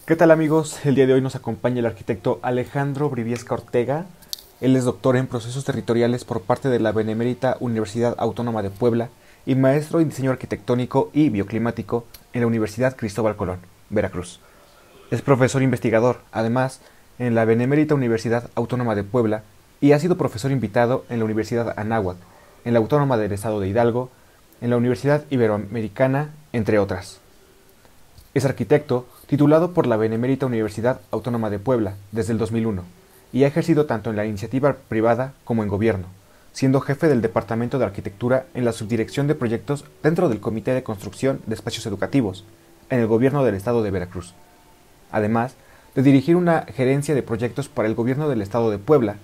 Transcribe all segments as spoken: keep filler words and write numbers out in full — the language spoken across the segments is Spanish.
¿Qué tal, amigos? El día de hoy nos acompaña el arquitecto Alejandro Briviesca Ortega. Él es doctor en procesos territoriales por parte de la Benemérita Universidad Autónoma de Puebla y maestro en diseño arquitectónico y bioclimático en la Universidad Cristóbal Colón, Veracruz. Es profesor investigador, además, en la Benemérita Universidad Autónoma de Puebla y ha sido profesor invitado en la Universidad Anáhuac, en la Autónoma del Estado de Hidalgo, en la Universidad Iberoamericana, entre otras. Es arquitecto titulado por la Benemérita Universidad Autónoma de Puebla desde el dos mil uno y ha ejercido tanto en la iniciativa privada como en gobierno, siendo jefe del Departamento de Arquitectura en la Subdirección de Proyectos dentro del Comité de Construcción de Espacios Educativos en el Gobierno del Estado de Veracruz, además de dirigir una gerencia de proyectos para el Gobierno del Estado de Puebla,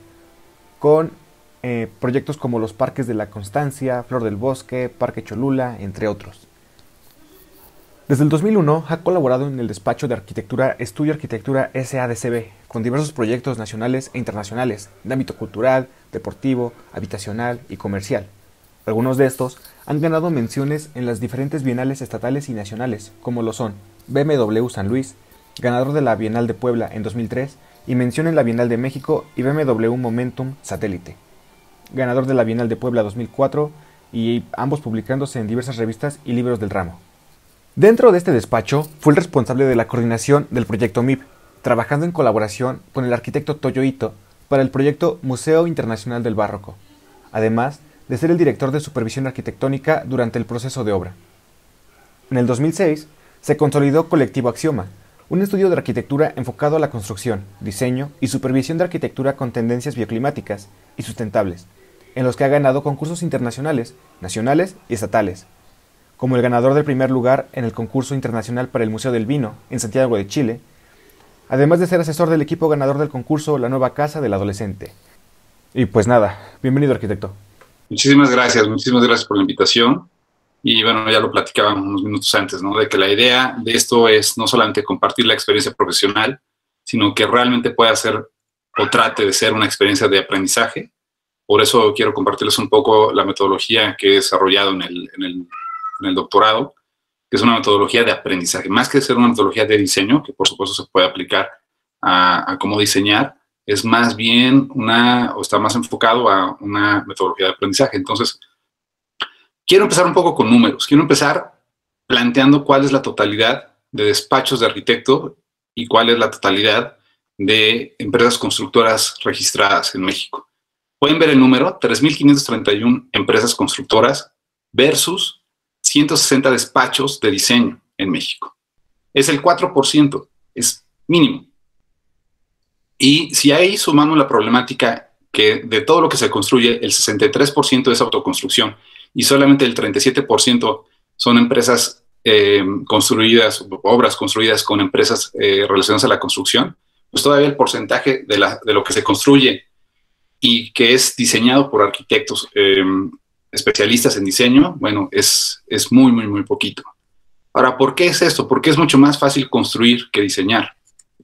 con eh, proyectos como los Parques de la Constancia, Flor del Bosque, Parque Cholula, entre otros. Desde el dos mil uno ha colaborado en el despacho de arquitectura Estudio Arquitectura S A D C B con diversos proyectos nacionales e internacionales de ámbito cultural, deportivo, habitacional y comercial. Algunos de estos han ganado menciones en las diferentes bienales estatales y nacionales, como lo son B M W San Luis, ganador de la Bienal de Puebla en dos mil tres y mención en la Bienal de México, y B M W Momentum Satélite, ganador de la Bienal de Puebla dos mil cuatro, y ambos publicándose en diversas revistas y libros del ramo. Dentro de este despacho, fue el responsable de la coordinación del proyecto M I P, trabajando en colaboración con el arquitecto Toyo Ito para el proyecto Museo Internacional del Barroco, además de ser el director de supervisión arquitectónica durante el proceso de obra. En el dos mil seis, se consolidó Colectivo Axioma, un estudio de arquitectura enfocado a la construcción, diseño y supervisión de arquitectura con tendencias bioclimáticas y sustentables, en los que ha ganado concursos internacionales, nacionales y estatales, como el ganador del primer lugar en el concurso internacional para el Museo del Vino en Santiago de Chile, además de ser asesor del equipo ganador del concurso La Nueva Casa del Adolescente. Y pues nada, bienvenido, arquitecto. Muchísimas gracias, muchísimas gracias por la invitación. Y bueno, ya lo platicábamos unos minutos antes, ¿no? De que la idea de esto es no solamente compartir la experiencia profesional, sino que realmente pueda ser o trate de ser una experiencia de aprendizaje. Por eso quiero compartirles un poco la metodología que he desarrollado en el, en el en el doctorado, que es una metodología de aprendizaje, más que ser una metodología de diseño, que por supuesto se puede aplicar a, a cómo diseñar, es más bien una, o está más enfocado a una metodología de aprendizaje. Entonces, quiero empezar un poco con números, quiero empezar planteando cuál es la totalidad de despachos de arquitecto y cuál es la totalidad de empresas constructoras registradas en México. Pueden ver el número, tres mil quinientas treinta y una empresas constructoras versus ciento sesenta despachos de diseño en México. Es el cuatro por ciento, es mínimo. Y si ahí sumamos la problemática que de todo lo que se construye, el sesenta y tres por ciento es autoconstrucción y solamente el treinta y siete por ciento son empresas eh, construidas, obras construidas con empresas eh, relacionadas a la construcción, pues todavía el porcentaje de, la, de lo que se construye y que es diseñado por arquitectos eh, especialistas en diseño, bueno, es, es muy, muy, muy poquito. Ahora, ¿por qué es esto? Porque es mucho más fácil construir que diseñar.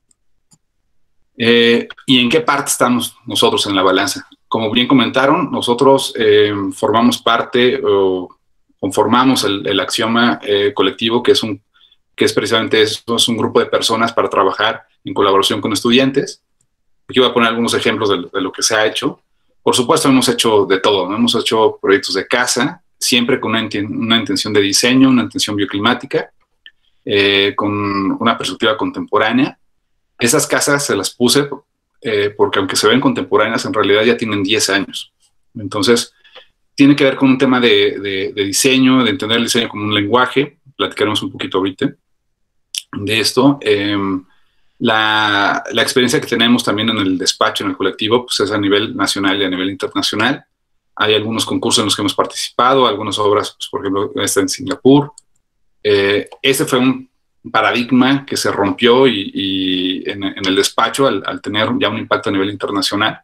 Eh, ¿Y en qué parte estamos nosotros en la balanza? Como bien comentaron, nosotros eh, formamos parte o conformamos el, el Axioma eh, colectivo, que es, un, que es precisamente eso, es un grupo de personas para trabajar en colaboración con estudiantes. Aquí voy a poner algunos ejemplos de, de lo que se ha hecho. Por supuesto, hemos hecho de todo, ¿no? Hemos hecho proyectos de casa, siempre con una, una intención de diseño, una intención bioclimática, eh, con una perspectiva contemporánea. Esas casas se las puse eh, porque aunque se ven contemporáneas, en realidad ya tienen diez años. Entonces, tiene que ver con un tema de, de, de diseño, de entender el diseño como un lenguaje. Platicaremos un poquito ahorita de esto. Eh, La, la experiencia que tenemos también en el despacho, en el colectivo, pues es a nivel nacional y a nivel internacional. Hay algunos concursos en los que hemos participado, algunas obras, pues, por ejemplo, esta en Singapur. Eh, este fue un paradigma que se rompió y, y en, en el despacho al, al tener ya un impacto a nivel internacional,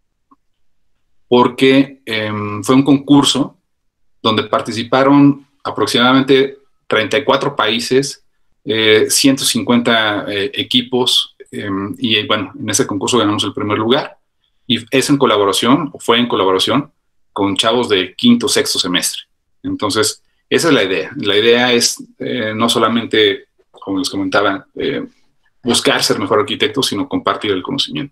porque eh, fue un concurso donde participaron aproximadamente treinta y cuatro países, Eh, ciento cincuenta eh, equipos eh, y bueno, en ese concurso ganamos el primer lugar y es en colaboración, o fue en colaboración con chavos de quinto, sexto semestre. Entonces, esa es la idea. La idea es eh, no solamente, como les comentaba, eh, buscar ser mejor arquitecto, sino compartir el conocimiento.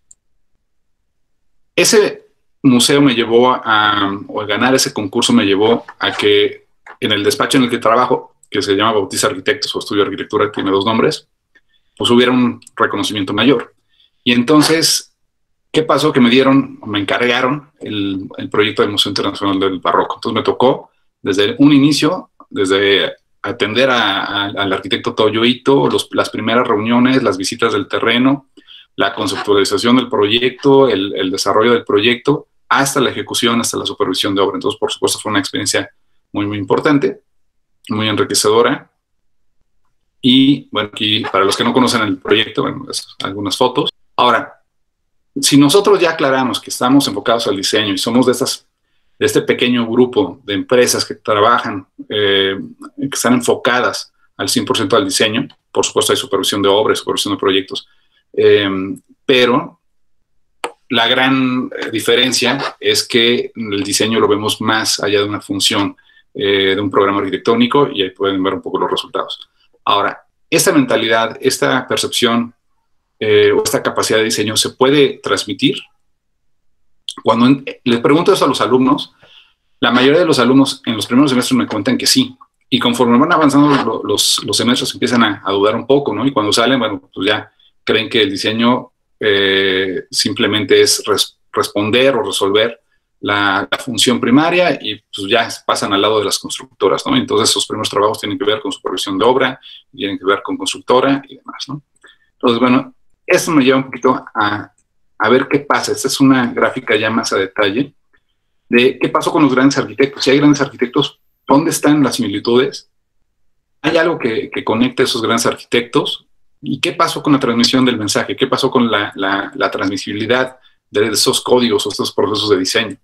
Ese museo me llevó a, o a ganar ese concurso me llevó a que en el despacho en el que trabajo, que se llama Bautista Arquitectos o Estudio de Arquitectura, tiene dos nombres, pues hubiera un reconocimiento mayor. Y entonces, ¿qué pasó? Que me dieron, me encargaron el, el proyecto del Museo Internacional del Barroco. Entonces me tocó desde un inicio, desde atender a, a, al arquitecto Toyo Ito, los, las primeras reuniones, las visitas del terreno, la conceptualización del proyecto, el, el desarrollo del proyecto, hasta la ejecución, hasta la supervisión de obra. Entonces, por supuesto, fue una experiencia muy, muy importante, muy enriquecedora. Y, bueno, aquí, para los que no conocen el proyecto, bueno, algunas fotos. Ahora, si nosotros ya aclaramos que estamos enfocados al diseño y somos de, estas, de este pequeño grupo de empresas que trabajan, eh, que están enfocadas al cien por ciento al diseño, por supuesto hay supervisión de obras, supervisión de proyectos, eh, pero la gran diferencia es que el diseño lo vemos más allá de una función eh, de un programa arquitectónico, y ahí pueden ver un poco los resultados. Ahora, esta mentalidad, esta percepción eh, o esta capacidad de diseño se puede transmitir. Cuando en, les pregunto eso a los alumnos, la mayoría de los alumnos en los primeros semestres me cuentan que sí. Y conforme van avanzando los, los, los semestres empiezan a, a dudar un poco, ¿no? Y cuando salen, bueno, pues ya creen que el diseño eh, simplemente es res, responder o resolver La, la función primaria, y pues ya pasan al lado de las constructoras, ¿no? Entonces esos primeros trabajos tienen que ver con supervisión de obra, tienen que ver con constructora y demás, ¿no? Entonces, bueno, eso me lleva un poquito a, a ver qué pasa. Esta es una gráfica ya más a detalle de qué pasó con los grandes arquitectos. Si hay grandes arquitectos, ¿dónde están las similitudes? ¿Hay algo que, que conecte a esos grandes arquitectos? ¿Y qué pasó con la transmisión del mensaje? ¿Qué pasó con la, la, la transmisibilidad de esos códigos o estos procesos de diseño?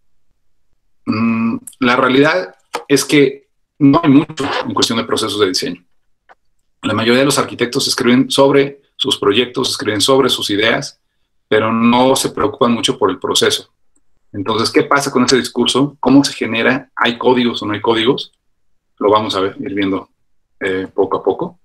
La realidad es que no hay mucho en cuestión de procesos de diseño. La mayoría de los arquitectos escriben sobre sus proyectos, escriben sobre sus ideas, pero no se preocupan mucho por el proceso. Entonces, ¿qué pasa con ese discurso? ¿Cómo se genera? ¿Hay códigos o no hay códigos? Lo vamos a ver, ir viendo eh, poco a poco.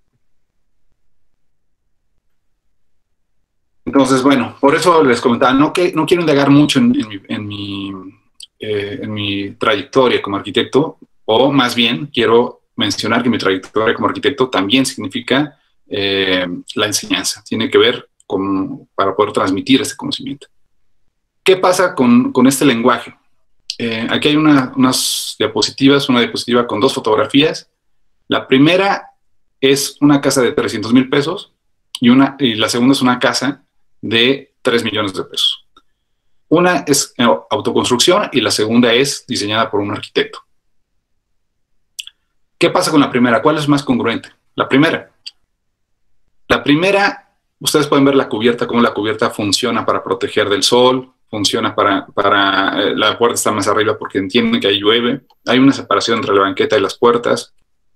Entonces, bueno, por eso les comentaba, no, que, no quiero indagar mucho en, en mi... En mi Eh, en mi trayectoria como arquitecto, o más bien quiero mencionar que mi trayectoria como arquitecto también significa eh, la enseñanza, tiene que ver con, para poder transmitir este conocimiento. ¿Qué pasa con, con este lenguaje? Eh, aquí hay una, unas diapositivas, una diapositiva con dos fotografías. La primera es una casa de trescientos mil pesos y, una, y la segunda es una casa de tres millones de pesos. Una es autoconstrucción y la segunda es diseñada por un arquitecto. ¿Qué pasa con la primera? ¿Cuál es más congruente? La primera. La primera, ustedes pueden ver la cubierta, cómo la cubierta funciona para proteger del sol, funciona para, para eh, la puerta está más arriba porque entienden que ahí llueve, hay una separación entre la banqueta y las puertas.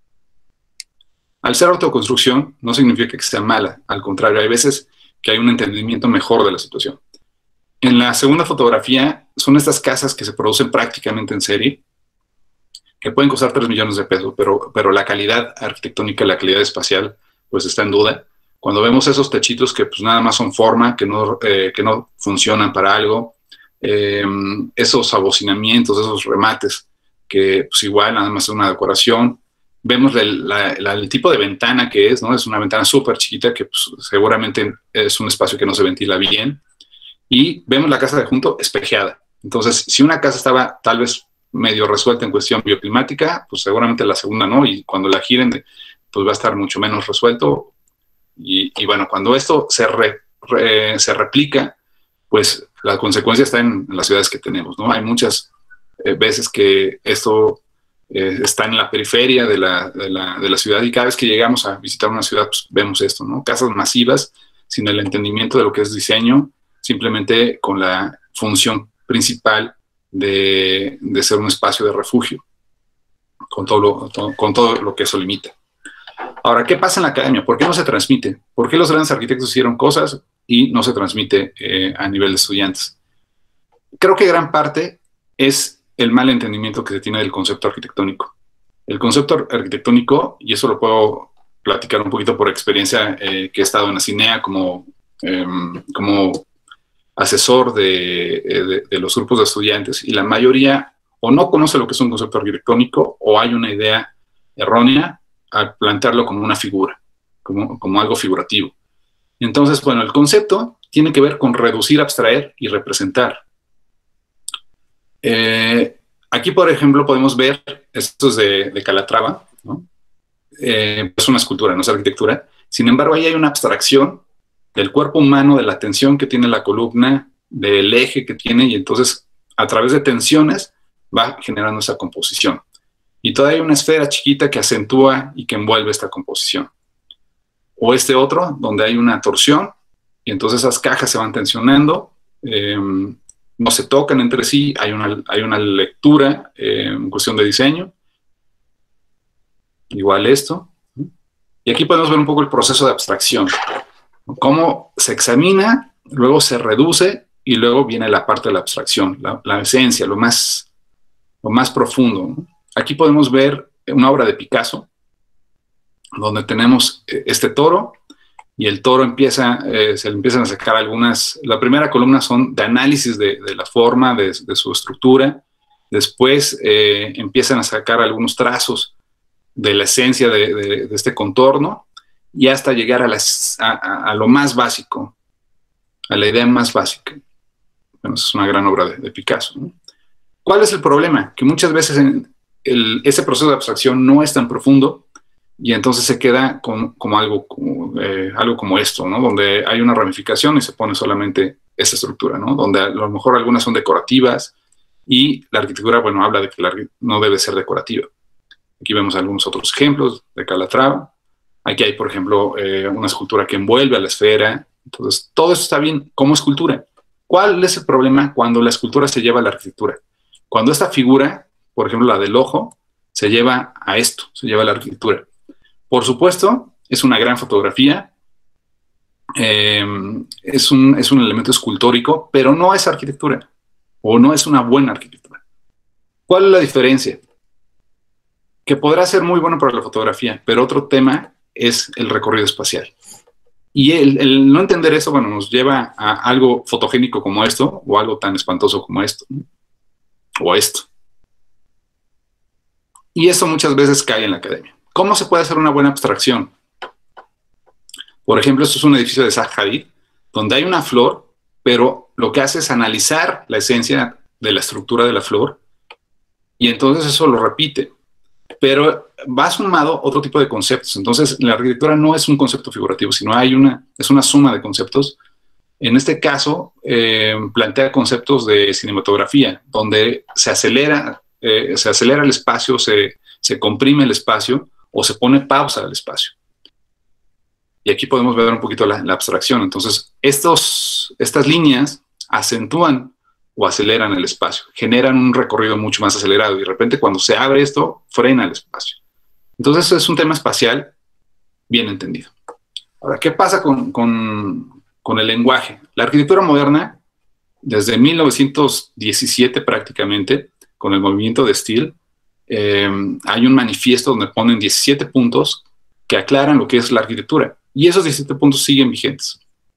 Al ser autoconstrucción no significa que sea mala, al contrario, hay veces que hay un entendimiento mejor de la situación. En la segunda fotografía son estas casas que se producen prácticamente en serie, que pueden costar tres millones de pesos, pero, pero la calidad arquitectónica, la calidad espacial, pues está en duda. Cuando vemos esos techitos que pues nada más son forma, que no, eh, que no funcionan para algo, eh, esos abocinamientos, esos remates, que pues igual nada más es una decoración. Vemos el, la, la, el tipo de ventana que es, ¿no? Es una ventana súper chiquita que pues, seguramente es un espacio que no se ventila bien. Y vemos la casa de junto espejeada. Entonces, si una casa estaba tal vez medio resuelta en cuestión bioclimática, pues seguramente la segunda no, y cuando la giren, pues va a estar mucho menos resuelto. Y, y bueno, cuando esto se, re, re, se replica, pues la consecuencia está en, en las ciudades que tenemos, ¿no? Hay muchas eh, veces que esto eh, está en la periferia de la, de, la, de la ciudad, y cada vez que llegamos a visitar una ciudad, pues vemos esto, ¿no? Casas masivas, sin el entendimiento de lo que es diseño, simplemente con la función principal de, de ser un espacio de refugio, con todo, lo, to, con todo lo que eso limita. Ahora, ¿qué pasa en la academia? ¿Por qué no se transmite? ¿Por qué los grandes arquitectos hicieron cosas y no se transmite eh, a nivel de estudiantes? Creo que gran parte es el mal entendimiento que se tiene del concepto arquitectónico. El concepto arquitectónico, y eso lo puedo platicar un poquito por experiencia eh, que he estado en la CINEA como, eh, como asesor de, de, de los grupos de estudiantes, y la mayoría o no conoce lo que es un concepto arquitectónico o hay una idea errónea al plantearlo como una figura, como, como algo figurativo. Entonces, bueno, el concepto tiene que ver con reducir, abstraer y representar. Eh, aquí, por ejemplo, podemos ver, esto es de, de Calatrava, ¿no? Eh, es una escultura, no es arquitectura. Sin embargo, ahí hay una abstracción del cuerpo humano, de la tensión que tiene la columna, del eje que tiene, y entonces, a través de tensiones, va generando esa composición. Y todavía hay una esfera chiquita que acentúa y que envuelve esta composición. O este otro, donde hay una torsión, y entonces esas cajas se van tensionando, eh, no se tocan entre sí, hay una, hay una lectura eh, en cuestión de diseño. Igual esto. Y aquí podemos ver un poco el proceso de abstracción. Cómo se examina, luego se reduce, y luego viene la parte de la abstracción, la, la esencia, lo más, lo más profundo, ¿no? Aquí podemos ver una obra de Picasso, donde tenemos este toro, y el toro empieza, eh, se le empiezan a sacar algunas, la primera columna son de análisis de, de la forma, de, de su estructura, después eh, empiezan a sacar algunos trazos de la esencia de, de, de este contorno, y hasta llegar a, las, a, a, a lo más básico, a la idea más básica. Bueno, es una gran obra de, de Picasso, ¿no? ¿Cuál es el problema? Que muchas veces en el, ese proceso de abstracción no es tan profundo, y entonces se queda con, como, algo, como, eh, algo como esto, ¿no? Donde hay una ramificación y se pone solamente esa estructura, ¿no? Donde a lo mejor algunas son decorativas, y la arquitectura, bueno, habla de que la, no debe ser decorativa. Aquí vemos algunos otros ejemplos de Calatrava. Aquí hay, por ejemplo, eh, una escultura que envuelve a la esfera. Entonces, todo eso está bien como escultura. ¿Cuál es el problema cuando la escultura se lleva a la arquitectura? Cuando esta figura, por ejemplo, la del ojo, se lleva a esto, se lleva a la arquitectura. Por supuesto, es una gran fotografía, eh, es, un, es un elemento escultórico, pero no es arquitectura, o no es una buena arquitectura. ¿Cuál es la diferencia? Que podrá ser muy bueno para la fotografía, pero otro tema es el recorrido espacial. Y el, el no entender eso, bueno, nos lleva a algo fotogénico como esto, o algo tan espantoso como esto, ¿no? O esto. Y eso muchas veces cae en la academia. ¿Cómo se puede hacer una buena abstracción? Por ejemplo, esto es un edificio de Zaha Hadid, donde hay una flor, pero lo que hace es analizar la esencia de la estructura de la flor, y entonces eso lo repite. Pero va sumado otro tipo de conceptos. Entonces, la arquitectura no es un concepto figurativo, sino hay una, es una suma de conceptos. En este caso, eh, plantea conceptos de cinematografía, donde se acelera, eh, se acelera el espacio, se, se comprime el espacio, o se pone pausa al espacio. Y aquí podemos ver un poquito la, la abstracción. Entonces, estos, estas líneas acentúan o aceleran el espacio, generan un recorrido mucho más acelerado, y de repente cuando se abre esto, frena el espacio. Entonces es un tema espacial bien entendido. Ahora, ¿qué pasa con, con, con el lenguaje? La arquitectura moderna, desde mil novecientos diecisiete prácticamente, con el movimiento de Steele, eh, hay un manifiesto donde ponen diecisiete puntos que aclaran lo que es la arquitectura, y esos diecisiete puntos siguen vigentes.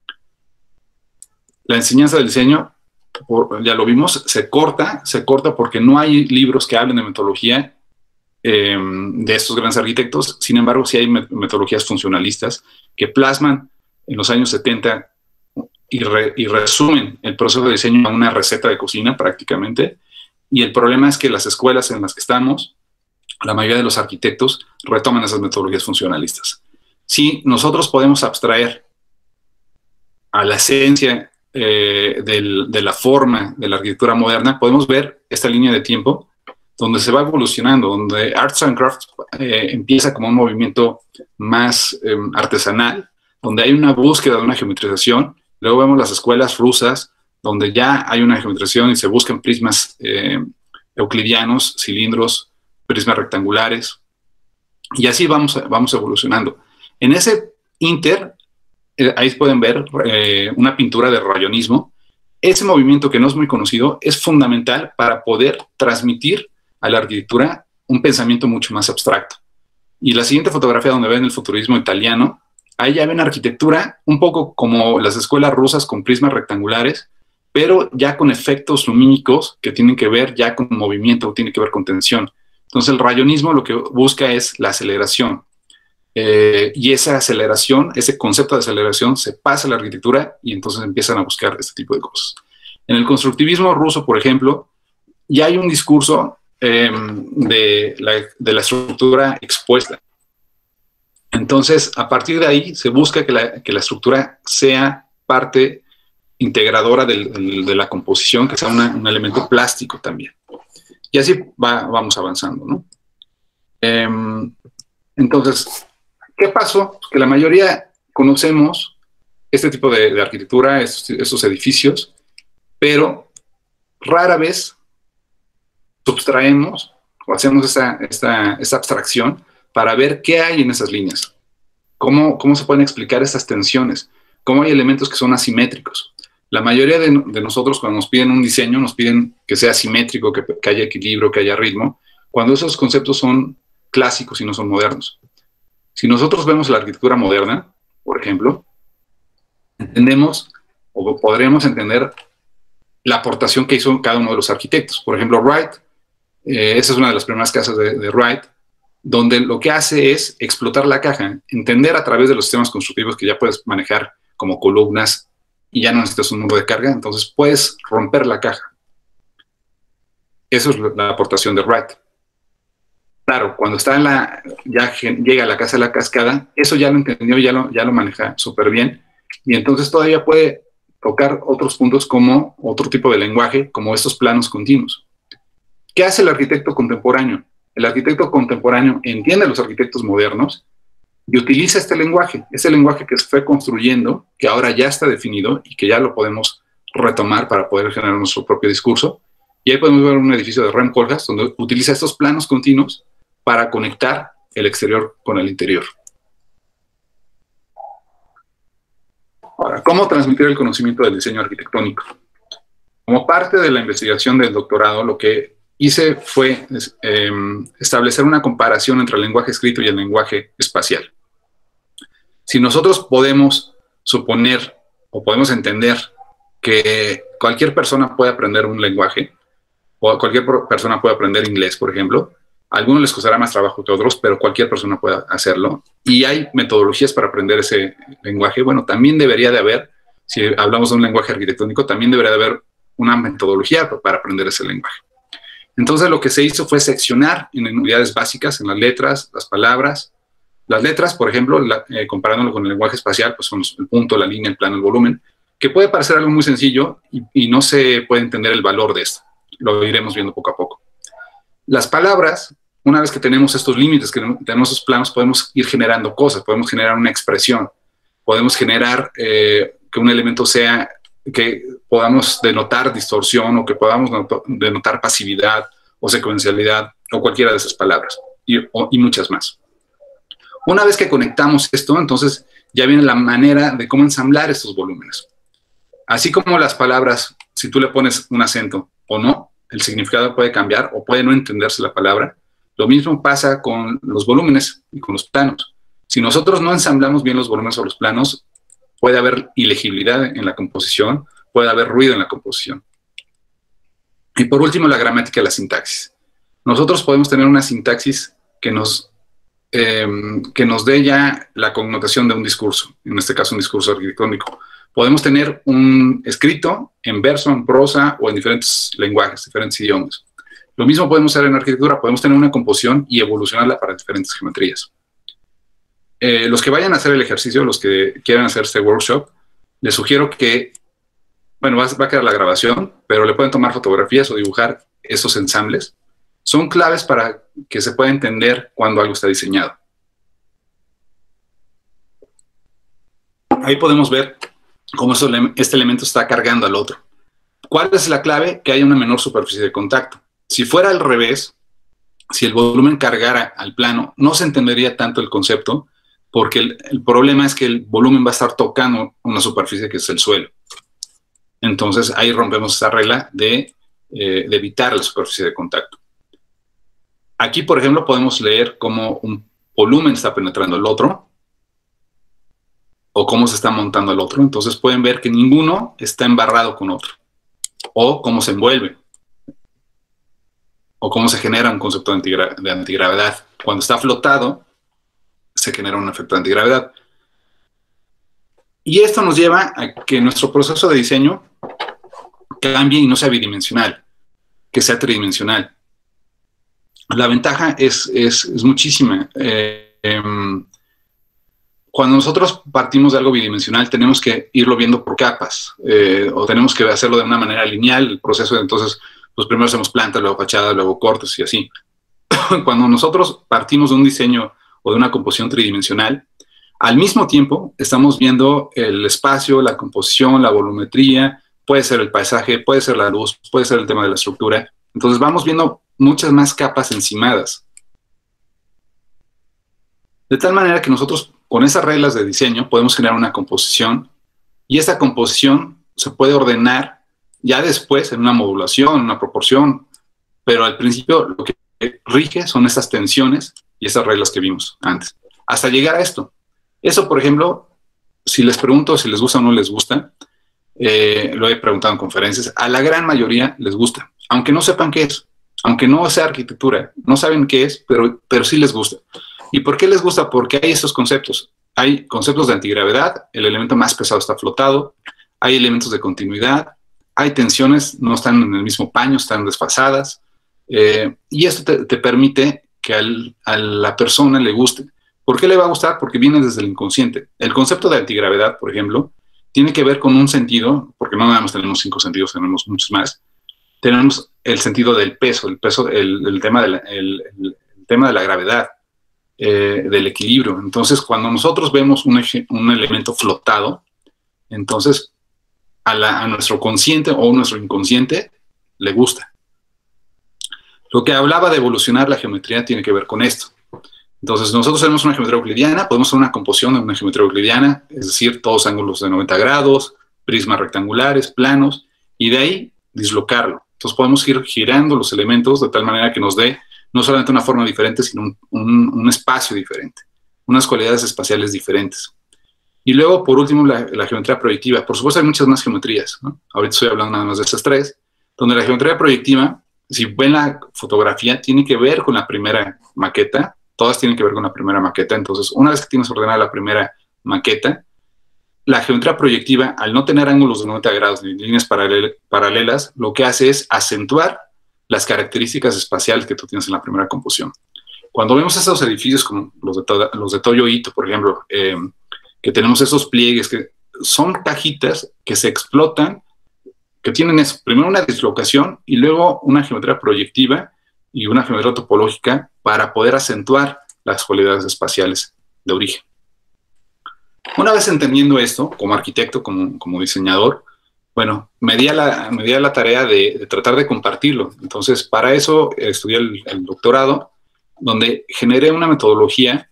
La enseñanza del diseño, Por, ya lo vimos, se corta, se corta porque no hay libros que hablen de metodología eh, de estos grandes arquitectos. Sin embargo, sí hay metodologías funcionalistas que plasman en los años setenta y, re, y resumen el proceso de diseño a una receta de cocina prácticamente. Y el problema es que las escuelas en las que estamos, la mayoría de los arquitectos retoman esas metodologías funcionalistas. Si nosotros podemos abstraer a la esencia Eh, del, de la forma de la arquitectura moderna, podemos ver esta línea de tiempo donde se va evolucionando, donde Arts and Crafts eh, empieza como un movimiento más eh, artesanal, donde hay una búsqueda de una geometrización. Luego vemos las escuelas rusas, donde ya hay una geometrización y se buscan prismas eh, euclidianos, cilindros, prismas rectangulares, y así vamos, vamos evolucionando. En ese inter, ahí pueden ver eh, una pintura de rayonismo. Ese movimiento, que no es muy conocido, es fundamental para poder transmitir a la arquitectura un pensamiento mucho más abstracto. Y la siguiente fotografía donde ven el futurismo italiano, ahí ya ven arquitectura un poco como las escuelas rusas con prismas rectangulares, pero ya con efectos lumínicos que tienen que ver ya con movimiento, tienen que ver con tensión. Entonces el rayonismo lo que busca es la aceleración. Eh, y esa aceleración, ese concepto de aceleración se pasa a la arquitectura y entonces empiezan a buscar este tipo de cosas. En el constructivismo ruso, por ejemplo, ya hay un discurso eh, de, la, de la estructura expuesta. Entonces, a partir de ahí se busca que la, que la estructura sea parte integradora del, del, de la composición, que sea una, un elemento plástico también. Y así va, vamos avanzando, ¿no? Eh, entonces, ¿qué pasó? Que la mayoría conocemos este tipo de, de arquitectura, estos, estos edificios, pero rara vez subtraemos o hacemos esta, esta, esta abstracción para ver qué hay en esas líneas, cómo, cómo se pueden explicar estas tensiones, cómo hay elementos que son asimétricos. La mayoría de, de nosotros cuando nos piden un diseño, nos piden que sea simétrico, que, que haya equilibrio, que haya ritmo, cuando esos conceptos son clásicos y no son modernos. Si nosotros vemos la arquitectura moderna, por ejemplo, entendemos o podremos entender la aportación que hizo cada uno de los arquitectos. Por ejemplo, Wright, eh, esa es una de las primeras casas de, de Wright, donde lo que hace es explotar la caja, entender a través de los sistemas constructivos que ya puedes manejar como columnas y ya no necesitas un muro de carga, entonces puedes romper la caja. Eso es la aportación de Wright. Claro, cuando está en la, ya llega a la casa de la cascada, eso ya lo entendió, ya lo, ya lo maneja súper bien, y entonces todavía puede tocar otros puntos como otro tipo de lenguaje, como estos planos continuos. ¿Qué hace el arquitecto contemporáneo? El arquitecto contemporáneo entiende a los arquitectos modernos y utiliza este lenguaje, ese lenguaje que se fue construyendo, que ahora ya está definido y que ya lo podemos retomar para poder generar nuestro propio discurso. Y ahí podemos ver un edificio de Rem Koolhaas donde utiliza estos planos continuos para conectar el exterior con el interior. Ahora, ¿cómo transmitir el conocimiento del diseño arquitectónico? Como parte de la investigación del doctorado, lo que hice fue eh, establecer una comparación entre el lenguaje escrito y el lenguaje espacial. Si nosotros podemos suponer o podemos entender que cualquier persona puede aprender un lenguaje, o cualquier persona puede aprender inglés, por ejemplo, a algunos les costará más trabajo que a otros, pero cualquier persona puede hacerlo. Y hay metodologías para aprender ese lenguaje. Bueno, también debería de haber, si hablamos de un lenguaje arquitectónico, también debería de haber una metodología para aprender ese lenguaje. Entonces lo que se hizo fue seccionar en unidades básicas, en las letras, las palabras. Las letras, por ejemplo, la, eh, comparándolo con el lenguaje espacial, pues son los, el punto, la línea, el plano, el volumen, que puede parecer algo muy sencillo y, y no se puede entender el valor de esto. Lo iremos viendo poco a poco. Las palabras, una vez que tenemos estos límites, que tenemos esos planos, podemos ir generando cosas, podemos generar una expresión, podemos generar eh, que un elemento sea, que podamos denotar distorsión o que podamos denotar pasividad o secuencialidad o cualquiera de esas palabras y, o, y muchas más. Una vez que conectamos esto, entonces ya viene la manera de cómo ensamblar estos volúmenes. Así como las palabras, si tú le pones un acento o no, el significado puede cambiar o puede no entenderse la palabra. Lo mismo pasa con los volúmenes y con los planos. Si nosotros no ensamblamos bien los volúmenes o los planos, puede haber ilegibilidad en la composición, puede haber ruido en la composición. Y por último, la gramática y la sintaxis. Nosotros podemos tener una sintaxis que nos, eh, que nos dé ya la connotación de un discurso, en este caso un discurso arquitectónico. Podemos tener un escrito en verso, en prosa o en diferentes lenguajes, diferentes idiomas. Lo mismo podemos hacer en arquitectura, podemos tener una composición y evolucionarla para diferentes geometrías. Eh, los que vayan a hacer el ejercicio, los que quieran hacer este workshop, les sugiero que, bueno, va, va a quedar la grabación, pero le pueden tomar fotografías o dibujar esos ensambles. Son claves para que se pueda entender cuando algo está diseñado. Ahí podemos ver cómo este elemento está cargando al otro. ¿Cuál es la clave? Que haya una menor superficie de contacto. Si fuera al revés, si el volumen cargara al plano, no se entendería tanto el concepto, porque el, el problema es que el volumen va a estar tocando una superficie que es el suelo. Entonces ahí rompemos esa regla de, eh, de evitar la superficie de contacto. Aquí, por ejemplo, podemos leer cómo un volumen está penetrando el otro, o cómo se está montando el otro. Entonces pueden ver que ninguno está embarrado con otro, o cómo se envuelve, o cómo se genera un concepto de, antigra de antigravedad. Cuando está flotado, se genera un efecto de antigravedad. Y esto nos lleva a que nuestro proceso de diseño cambie y no sea bidimensional, que sea tridimensional. La ventaja es, es, es muchísima. Eh, eh, cuando nosotros partimos de algo bidimensional, tenemos que irlo viendo por capas, eh, o tenemos que hacerlo de una manera lineal, el proceso. Entonces, pues primero hacemos planta, luego fachada, luego cortes y así. Cuando nosotros partimos de un diseño o de una composición tridimensional, al mismo tiempo estamos viendo el espacio, la composición, la volumetría, puede ser el paisaje, puede ser la luz, puede ser el tema de la estructura. Entonces vamos viendo muchas más capas encimadas. De tal manera que nosotros, con esas reglas de diseño, podemos generar una composición, y esa composición se puede ordenar ya después en una modulación, en una proporción, pero al principio lo que rige son esas tensiones y esas reglas que vimos antes, hasta llegar a esto. Eso, por ejemplo, si les pregunto si les gusta o no les gusta, eh, lo he preguntado en conferencias, a la gran mayoría les gusta, aunque no sepan qué es, aunque no sea arquitectura, no saben qué es, pero, pero sí les gusta. ¿Y por qué les gusta? Porque hay estos conceptos. Hay conceptos de antigravedad, el elemento más pesado está flotado, hay elementos de continuidad, hay tensiones, no están en el mismo paño, están desfasadas, eh, y esto te, te permite que al, a la persona le guste. ¿Por qué le va a gustar? Porque viene desde el inconsciente. El concepto de antigravedad, por ejemplo, tiene que ver con un sentido, porque no nada más tenemos cinco sentidos, tenemos muchos más. Tenemos el sentido del peso, el peso, el, el, tema, de la, el, el tema de la gravedad, eh, del equilibrio. Entonces, cuando nosotros vemos un, un elemento flotado, entonces a, la, a nuestro consciente o nuestro inconsciente le gusta. Lo que hablaba de evolucionar la geometría tiene que ver con esto. Entonces, nosotros tenemos una geometría euclidiana, podemos hacer una composición de una geometría euclidiana, es decir, todos ángulos de noventa grados, prismas rectangulares, planos, y de ahí dislocarlo. Entonces, podemos ir girando los elementos de tal manera que nos dé no solamente una forma diferente, sino un, un, un espacio diferente, unas cualidades espaciales diferentes. Y luego, por último, la, la geometría proyectiva. Por supuesto, hay muchas más geometrías, ¿no? Ahorita estoy hablando nada más de estas tres, donde la geometría proyectiva, si ven la fotografía, tiene que ver con la primera maqueta. Todas tienen que ver con la primera maqueta. Entonces, una vez que tienes ordenada la primera maqueta, la geometría proyectiva, al no tener ángulos de noventa grados ni líneas paralel paralelas, lo que hace es acentuar las características espaciales que tú tienes en la primera composición. Cuando vemos esos edificios como los de, los de Toyo Ito, por ejemplo, eh, que tenemos esos pliegues, que son cajitas que se explotan, que tienen eso, primero una dislocación y luego una geometría proyectiva y una geometría topológica para poder acentuar las cualidades espaciales de origen. Una vez entendiendo esto, como arquitecto, como, como diseñador, bueno, me di a la, me di a la tarea de, de tratar de compartirlo. Entonces, para eso estudié el, el doctorado, donde generé una metodología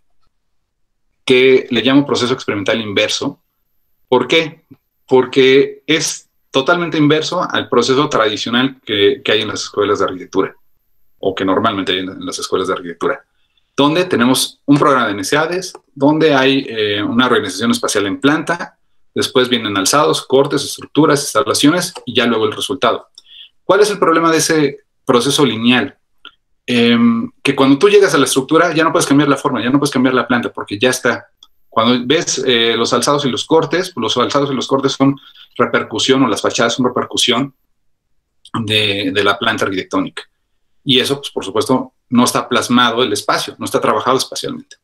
que le llamo proceso experimental inverso. ¿Por qué? Porque es totalmente inverso al proceso tradicional que, que hay en las escuelas de arquitectura, o que normalmente hay en las escuelas de arquitectura, donde tenemos un programa de necesidades, donde hay eh, una organización espacial en planta, después vienen alzados, cortes, estructuras, instalaciones, y ya luego el resultado. ¿Cuál es el problema de ese proceso lineal? Eh, que cuando tú llegas a la estructura, ya no puedes cambiar la forma, ya no puedes cambiar la planta, porque ya está. Cuando ves eh, los alzados y los cortes, los alzados y los cortes son repercusión, o las fachadas son repercusión de, de la planta arquitectónica. Y eso, pues, por supuesto, no está plasmado el espacio, no está trabajado espacialmente.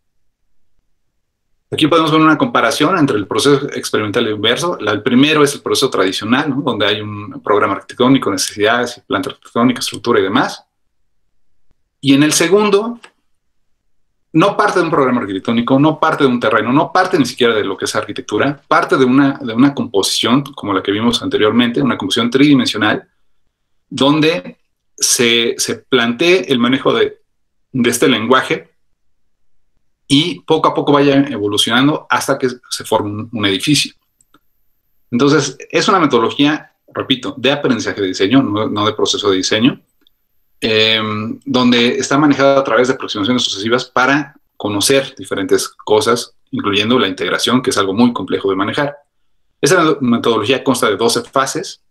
Aquí podemos ver una comparación entre el proceso experimental e inverso. La, el primero es el proceso tradicional, ¿no? Donde hay un programa arquitectónico, necesidades, planta arquitectónica, estructura y demás. Y en el segundo, no parte de un programa arquitectónico, no parte de un terreno, no parte ni siquiera de lo que es arquitectura, parte de una, de una composición, como la que vimos anteriormente, una composición tridimensional, donde se, se plantee el manejo de, de este lenguaje y poco a poco vaya evolucionando hasta que se forme un, un edificio. Entonces, es una metodología, repito, de aprendizaje de diseño, no, no de proceso de diseño, eh, donde está manejada a través de aproximaciones sucesivas para conocer diferentes cosas, incluyendo la integración, que es algo muy complejo de manejar. Esa metodología consta de doce fases,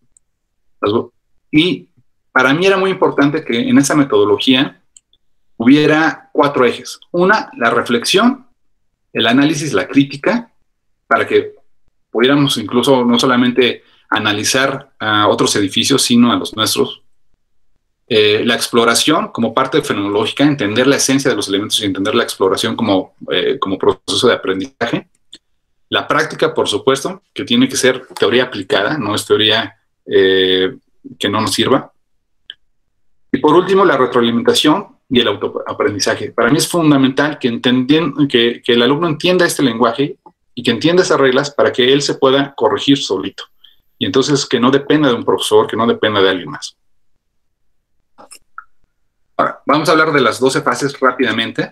y para mí era muy importante que en esa metodología hubiera cuatro ejes. Una, la reflexión, el análisis, la crítica, para que pudiéramos incluso no solamente analizar a otros edificios, sino a los nuestros. Eh, la exploración como parte fenomenológica, entender la esencia de los elementos y entender la exploración como, eh, como proceso de aprendizaje. La práctica, por supuesto, que tiene que ser teoría aplicada, no es teoría eh, que no nos sirva. Y por último, la retroalimentación y el autoaprendizaje. Para mí es fundamental que, entendien, que, que el alumno entienda este lenguaje y que entienda esas reglas para que él se pueda corregir solito. Y entonces que no dependa de un profesor, que no dependa de alguien más. Ahora, vamos a hablar de las doce fases rápidamente.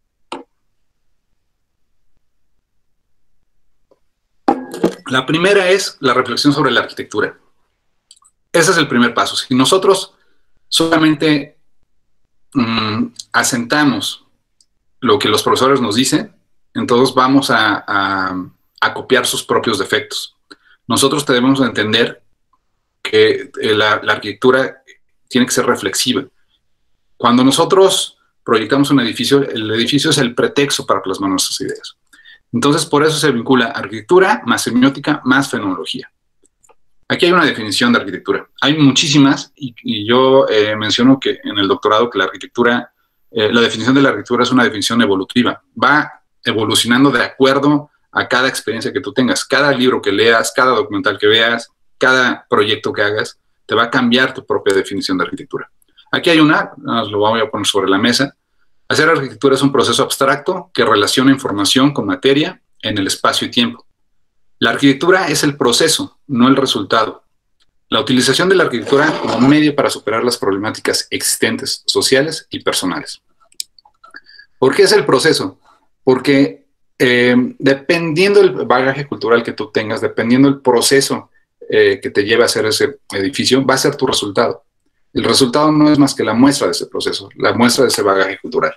La primera es la reflexión sobre la arquitectura. Ese es el primer paso. Si nosotros solamente mmm, asentamos lo que los profesores nos dicen, entonces vamos a, a, a copiar sus propios defectos. Nosotros debemos entender que la, la arquitectura tiene que ser reflexiva. Cuando nosotros proyectamos un edificio, el edificio es el pretexto para plasmar nuestras ideas. Entonces, por eso se vincula arquitectura más semiótica más fenomenología. Aquí hay una definición de arquitectura. Hay muchísimas, y, y yo eh, menciono que en el doctorado que la arquitectura, eh, la definición de la arquitectura es una definición evolutiva. Va evolucionando de acuerdo a cada experiencia que tú tengas. Cada libro que leas, cada documental que veas, cada proyecto que hagas, te va a cambiar tu propia definición de arquitectura. Aquí hay una, lo voy a poner sobre la mesa. Hacer arquitectura es un proceso abstracto que relaciona información con materia en el espacio y tiempo. La arquitectura es el proceso, no el resultado. La utilización de la arquitectura como medio para superar las problemáticas existentes, sociales y personales. ¿Por qué es el proceso? Porque eh, dependiendo del bagaje cultural que tú tengas, dependiendo del proceso eh, que te lleve a hacer ese edificio, va a ser tu resultado. El resultado no es más que la muestra de ese proceso, la muestra de ese bagaje cultural.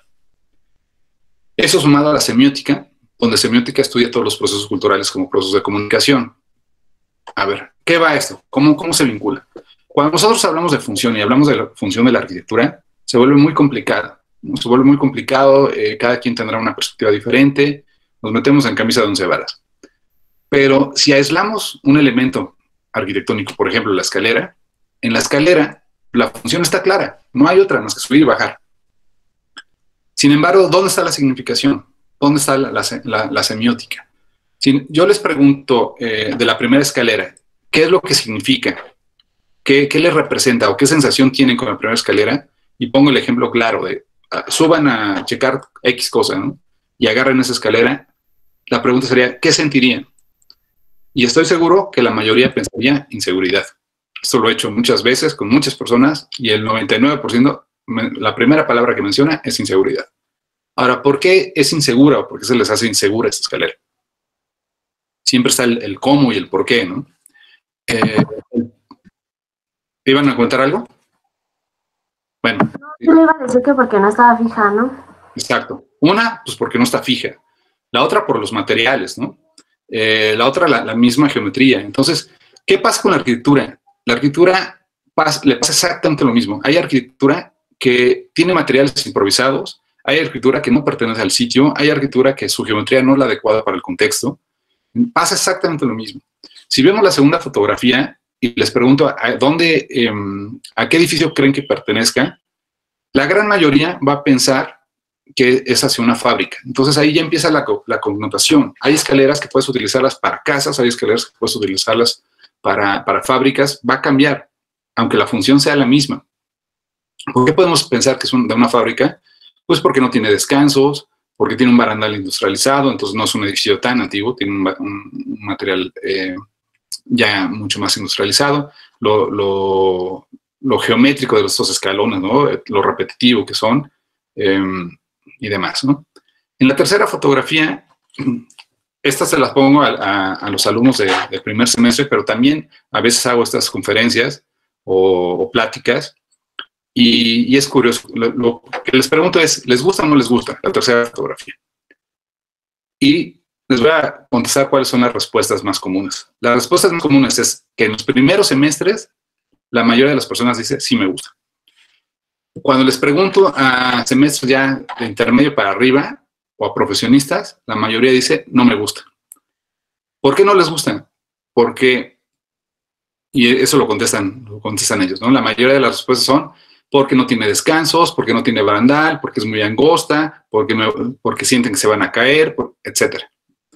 Eso sumado a la semiótica, donde semiótica estudia todos los procesos culturales como procesos de comunicación. A ver, ¿qué va esto? ¿Cómo, cómo se vincula? Cuando nosotros hablamos de función y hablamos de la función de la arquitectura, se vuelve muy complicada. Se vuelve muy complicado, eh, cada quien tendrá una perspectiva diferente, nos metemos en camisa de once varas. Pero si aislamos un elemento arquitectónico, por ejemplo, la escalera, en la escalera la función está clara, no hay otra más que subir y bajar. Sin embargo, ¿dónde está la significación? ¿Dónde está la, la, la, la semiótica? Si yo les pregunto eh, de la primera escalera, ¿qué es lo que significa? ¿Qué, qué les representa o qué sensación tienen con la primera escalera? Y pongo el ejemplo claro de uh, suban a checar X cosa, ¿no? Y agarren esa escalera. La pregunta sería, ¿qué sentirían? Y estoy seguro que la mayoría pensaría inseguridad. Esto lo he hecho muchas veces con muchas personas y el noventa y nueve por ciento, la primera palabra que menciona es inseguridad. Ahora, ¿por qué es insegura o por qué se les hace insegura esta escalera? Siempre está el, el cómo y el por qué, ¿no? Eh, ¿Iban a contar algo? Bueno. No, yo le iba a decir que porque no estaba fija, ¿no? Exacto. Una, pues porque no está fija. La otra, por los materiales, ¿no? Eh, la otra, la, la misma geometría. Entonces, ¿qué pasa con la arquitectura? La arquitectura pasa, le pasa exactamente lo mismo. Hay arquitectura que tiene materiales improvisados, hay arquitectura que no pertenece al sitio, hay arquitectura que su geometría no es la adecuada para el contexto. Pasa exactamente lo mismo. Si vemos la segunda fotografía y les pregunto a, dónde, eh, a qué edificio creen que pertenezca, la gran mayoría va a pensar que es hacia una fábrica. Entonces ahí ya empieza la, la connotación. Hay escaleras que puedes utilizarlas para casas, hay escaleras que puedes utilizarlas para, para fábricas. Va a cambiar, aunque la función sea la misma. ¿Por qué podemos pensar que es un, de una fábrica? Pues porque no tiene descansos, porque tiene un barandal industrializado, entonces no es un edificio tan antiguo, tiene un, un material eh, ya mucho más industrializado, lo, lo, lo geométrico de estos escalones, ¿no? Lo repetitivo que son, eh, y demás, ¿no? En la tercera fotografía, estas se las pongo a, a, a los alumnos de, de primer semestre, pero también a veces hago estas conferencias o, o pláticas, y, y es curioso. Lo, lo que les pregunto es, ¿les gusta o no les gusta la tercera fotografía? y les voy a contestar cuáles son las respuestas más comunes. Las respuestas más comunes es que en los primeros semestres la mayoría de las personas dice sí me gusta. Cuando les pregunto a semestres ya de intermedio para arriba o a profesionistas, la mayoría dice no me gusta. ¿Por qué no les gustan? Porque, y eso lo contestan, lo contestan ellos, ¿no? La mayoría de las respuestas son porque no tiene descansos, porque no tiene barandal, porque es muy angosta, porque, me, porque sienten que se van a caer, por, etcétera.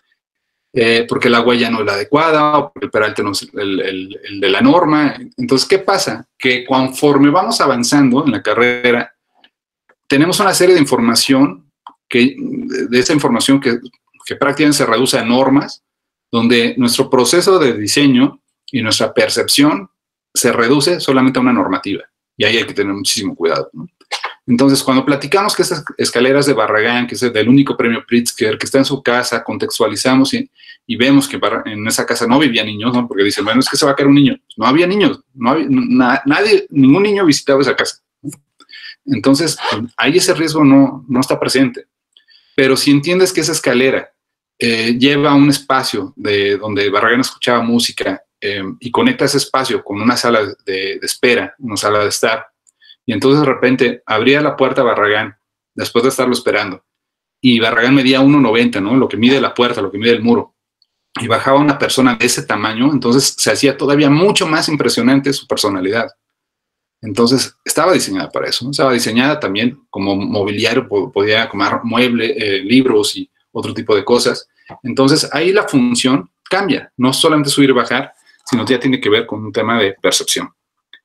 Eh, porque la huella no es la adecuada, o porque el peralte no es el, el, el de la norma. Entonces, ¿qué pasa? Que conforme vamos avanzando en la carrera, tenemos una serie de información, que, de esa información que, que prácticamente se reduce a normas, donde nuestro proceso de diseño y nuestra percepción se reduce solamente a una normativa. Y ahí hay que tener muchísimo cuidado, ¿no? Entonces, cuando platicamos que estas escaleras de Barragán, que es del único premio Pritzker, que está en su casa, contextualizamos y, y vemos que en esa casa no vivían niños, ¿no? Porque dicen, bueno, es que se va a caer un niño. No había niños, no había, na, nadie, ningún niño visitaba esa casa. Entonces, ahí ese riesgo no, no está presente. Pero si entiendes que esa escalera eh, lleva a un espacio de, donde Barragán escuchaba música eh, y conecta ese espacio con una sala de, de espera, una sala de estar, y entonces de repente abría la puerta a Barragán, después de estarlo esperando, y Barragán medía uno noventa, ¿no? Lo que mide la puerta, lo que mide el muro, y bajaba una persona de ese tamaño, entonces se hacía todavía mucho más impresionante su personalidad. Entonces estaba diseñada para eso, ¿no? Estaba diseñada también como mobiliario, podía comer muebles, eh, libros y otro tipo de cosas. Entonces ahí la función cambia, no solamente subir y bajar, sino que ya tiene que ver con un tema de percepción.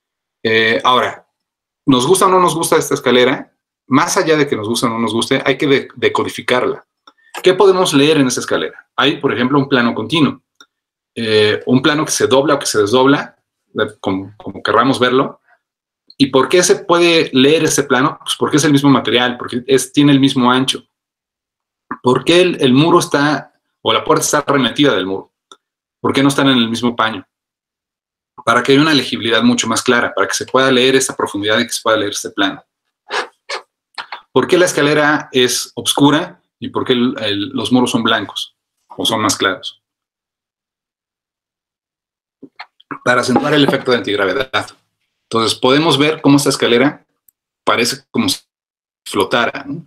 Eh, ahora, ¿nos gusta o no nos gusta esta escalera? Más allá de que nos guste o no nos guste, hay que decodificarla. ¿Qué podemos leer en esa escalera? Hay, por ejemplo, un plano continuo. Eh, un plano que se dobla o que se desdobla, como, como querramos verlo. ¿Y por qué se puede leer ese plano? Pues porque es el mismo material, porque es, tiene el mismo ancho. ¿Por qué el, el muro está, o la puerta está remetida del muro? ¿Por qué no están en el mismo paño? Para que haya una legibilidad mucho más clara, para que se pueda leer esta profundidad y que se pueda leer este plano. ¿Por qué la escalera es oscura y por qué el, el, los muros son blancos o son más claros? Para acentuar el efecto de antigravedad. Entonces podemos ver cómo esta escalera parece como si flotara, ¿no?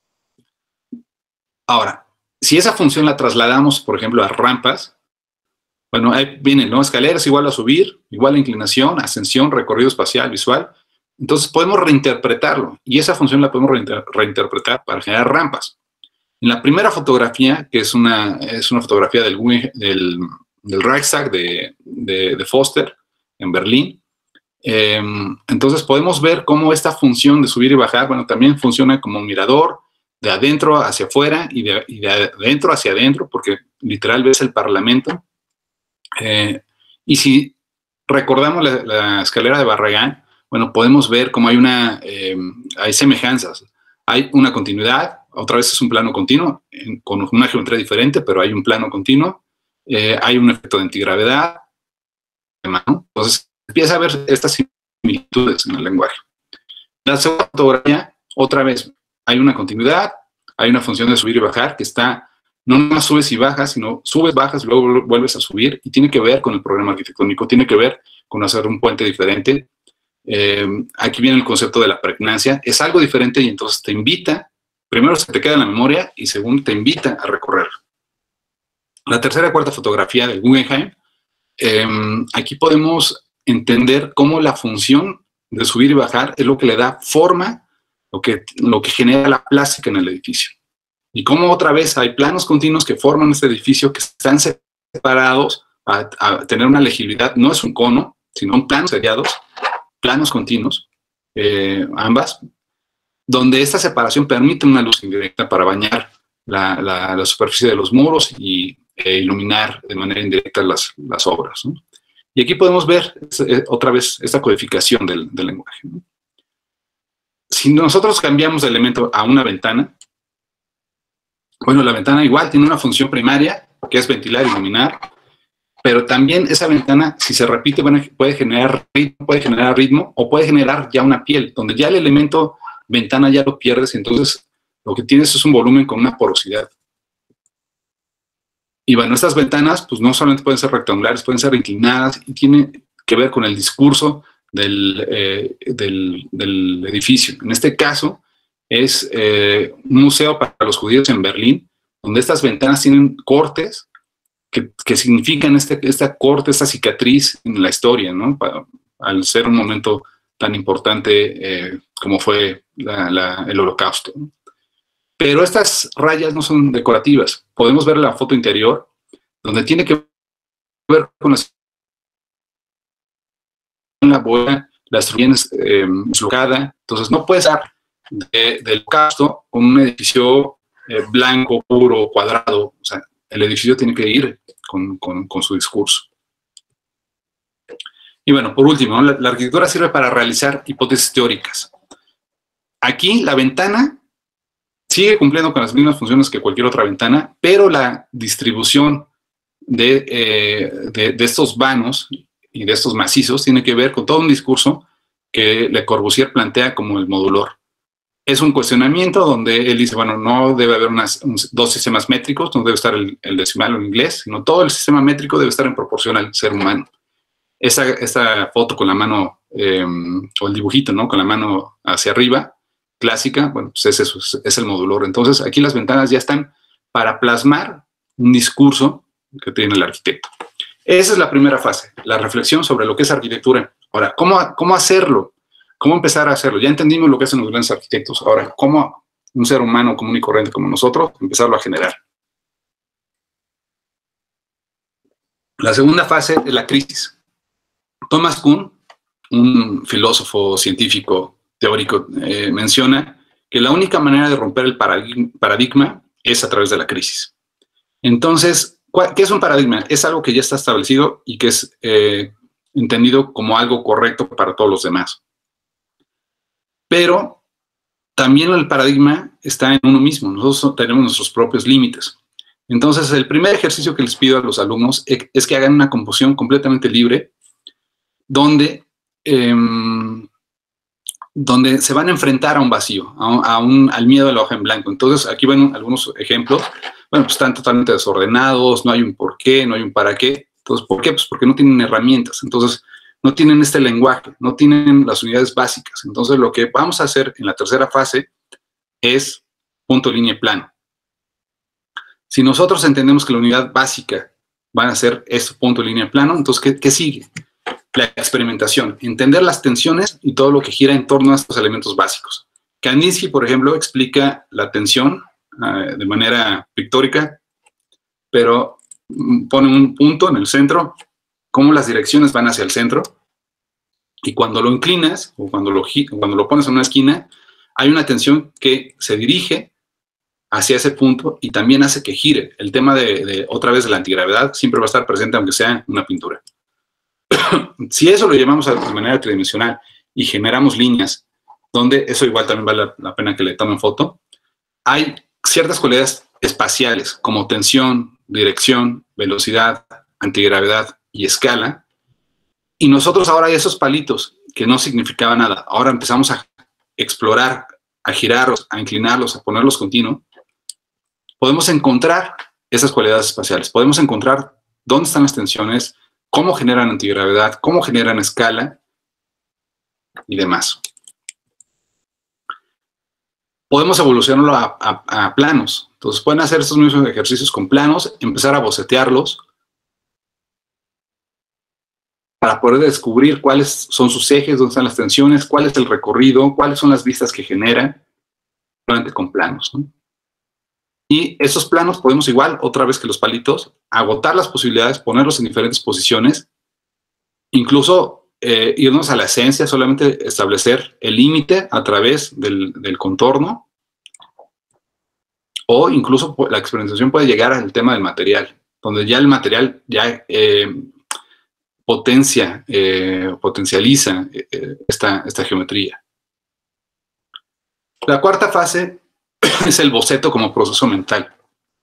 Ahora, si esa función la trasladamos, por ejemplo, a rampas, bueno, ahí viene, ¿no? Escaleras igual a subir, igual a inclinación, ascensión, recorrido espacial, visual. Entonces podemos reinterpretarlo y esa función la podemos reinter reinterpretar para generar rampas. En la primera fotografía, que es una, es una fotografía del, del, del Reichstag de, de, de Foster en Berlín, eh, entonces podemos ver cómo esta función de subir y bajar, bueno, también funciona como un mirador, de adentro hacia afuera y de, y de adentro hacia adentro, porque literal ves el Parlamento. Eh, y si recordamos la, la escalera de Barragán, bueno, podemos ver cómo hay una, eh, hay semejanzas. Hay una continuidad, otra vez es un plano continuo, en, con una geometría diferente, pero hay un plano continuo. Eh, hay un efecto de antigravedad, ¿no? Entonces empieza a ver estas similitudes en el lenguaje. La segunda fotografía, otra vez, hay una continuidad, hay una función de subir y bajar que está, no más subes y bajas, sino subes, bajas, luego vuelves a subir, y tiene que ver con el programa arquitectónico, tiene que ver con hacer un puente diferente. Eh, aquí viene el concepto de la pregnancia, es algo diferente y entonces te invita, primero se te queda en la memoria y segundo te invita a recorrerlo. La tercera y cuarta fotografía del Guggenheim, eh, aquí podemos entender cómo la función de subir y bajar es lo que le da forma, lo que, lo que genera la plástica en el edificio. Y cómo otra vez hay planos continuos que forman este edificio, que están separados a, a tener una legibilidad, no es un cono, sino un plano seriados, planos continuos, eh, ambas, donde esta separación permite una luz indirecta para bañar la, la, la superficie de los muros y e iluminar de manera indirecta las, las obras, ¿no? Y aquí podemos ver eh, otra vez esta codificación del, del lenguaje, ¿no? Si nosotros cambiamos de elemento a una ventana, bueno, la ventana igual tiene una función primaria, que es ventilar y iluminar, pero también esa ventana, si se repite, bueno, puede generar ritmo, puede generar ritmo o puede generar ya una piel, donde ya el elemento ventana ya lo pierdes y entonces lo que tienes es un volumen con una porosidad. Y bueno, estas ventanas pues no solamente pueden ser rectangulares, pueden ser inclinadas y tienen que ver con el discurso del, eh, del, del edificio. En este caso es eh, un museo para los judíos en Berlín, donde estas ventanas tienen cortes que, que significan este, esta corte, esta cicatriz en la historia, ¿no? Para, al ser un momento tan importante eh, como fue la, la, el Holocausto, ¿no? Pero estas rayas no son decorativas. Podemos ver la foto interior, donde tiene que ver con la boya, la estructura eh, deslocada. Entonces no puede ser de, del Holocausto con un edificio eh, blanco, puro, cuadrado. O sea, el edificio tiene que ir con, con, con su discurso. Y bueno, por último, ¿no? la, la arquitectura sirve para realizar hipótesis teóricas. Aquí la ventana sigue cumpliendo con las mismas funciones que cualquier otra ventana, pero la distribución de, eh, de, de estos vanos y de estos macizos tiene que ver con todo un discurso que Le Corbusier plantea como el modulor. Es un cuestionamiento donde él dice, bueno, no debe haber unas, un, dos sistemas métricos, no debe estar el, el decimal o el inglés, sino todo el sistema métrico debe estar en proporción al ser humano. Esta, esta foto con la mano, eh, o el dibujito, ¿no? Con la mano hacia arriba, clásica, bueno, pues es eso, es, es el modulor. Entonces, aquí las ventanas ya están para plasmar un discurso que tiene el arquitecto. Esa es la primera fase, la reflexión sobre lo que es arquitectura. Ahora, ¿cómo, cómo hacerlo? ¿Cómo empezar a hacerlo? Ya entendimos lo que hacen los grandes arquitectos. Ahora, ¿cómo un ser humano común y corriente como nosotros empezarlo a generar? La segunda fase es la crisis. Thomas Kuhn, un filósofo científico teórico, eh, menciona que la única manera de romper el paradigma es a través de la crisis. Entonces, ¿qué es un paradigma? Es algo que ya está establecido y que es eh, entendido como algo correcto para todos los demás. Pero también el paradigma está en uno mismo. Nosotros tenemos nuestros propios límites. Entonces, el primer ejercicio que les pido a los alumnos es que hagan una composición completamente libre donde, eh, donde se van a enfrentar a un vacío, a, a un, al miedo de la hoja en blanco. Entonces, aquí van algunos ejemplos. Bueno, pues están totalmente desordenados, no hay un por qué, no hay un para qué. Entonces, ¿por qué? Pues porque no tienen herramientas. Entonces, no tienen este lenguaje, no tienen las unidades básicas. Entonces, lo que vamos a hacer en la tercera fase es punto, línea y plano. Si nosotros entendemos que la unidad básica van a ser esto, punto, línea y plano, entonces, ¿qué, qué sigue? La experimentación, entender las tensiones y todo lo que gira en torno a estos elementos básicos. Kandinsky, por ejemplo, explica la tensión uh, de manera pictórica, pero pone un punto en el centro, cómo las direcciones van hacia el centro, y cuando lo inclinas, o cuando lo, cuando lo pones en una esquina, hay una tensión que se dirige hacia ese punto y también hace que gire. El tema de, de otra vez, de la antigravedad siempre va a estar presente, aunque sea una pintura. Si eso lo llevamos a, de manera tridimensional y generamos líneas, donde eso igual también vale la, la pena que le tomen foto, hay ciertas cualidades espaciales, como tensión, dirección, velocidad, antigravedad y escala, y nosotros ahora hay esos palitos que no significaban nada, ahora empezamos a explorar, a girarlos, a inclinarlos, a ponerlos continuo, podemos encontrar esas cualidades espaciales, podemos encontrar dónde están las tensiones, cómo generan antigravedad, cómo generan escala y demás. Podemos evolucionarlo a, a, a planos. Entonces pueden hacer estos mismos ejercicios con planos, empezar a bocetearlos para poder descubrir cuáles son sus ejes, dónde están las tensiones, cuál es el recorrido, cuáles son las vistas que generan, solamente con planos, ¿no? Y esos planos podemos igual, otra vez que los palitos, agotar las posibilidades, ponerlos en diferentes posiciones, incluso eh, irnos a la esencia, solamente establecer el límite a través del, del contorno, o incluso la experimentación puede llegar al tema del material, donde ya el material ya eh, potencia, eh, potencializa eh, esta, esta geometría. La cuarta fase es el boceto como proceso mental.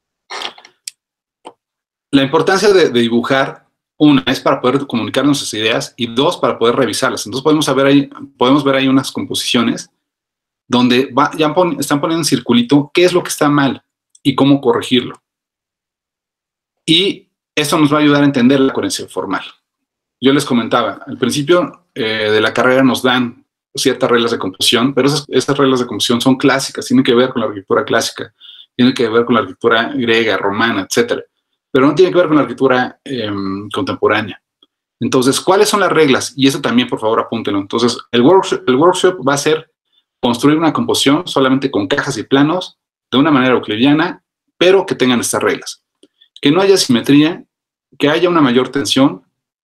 La importancia de, de dibujar, una, es para poder comunicar nuestras ideas, y dos, para poder revisarlas. Entonces podemos ver ahí, podemos ver ahí unas composiciones donde va, ya pon, están poniendo en circulito qué es lo que está mal y cómo corregirlo. Y esto nos va a ayudar a entender la coherencia formal. Yo les comentaba, al principio eh, de la carrera nos dan ciertas reglas de composición, pero esas, esas reglas de composición son clásicas, tienen que ver con la arquitectura clásica, tienen que ver con la arquitectura griega, romana, etcétera, pero no tienen que ver con la arquitectura eh, contemporánea. Entonces, ¿cuáles son las reglas? Y eso también, por favor, apúntenlo. Entonces, el workshop, el workshop va a ser construir una composición solamente con cajas y planos, de una manera euclidiana, pero que tengan estas reglas. Que no haya simetría, que haya una mayor tensión,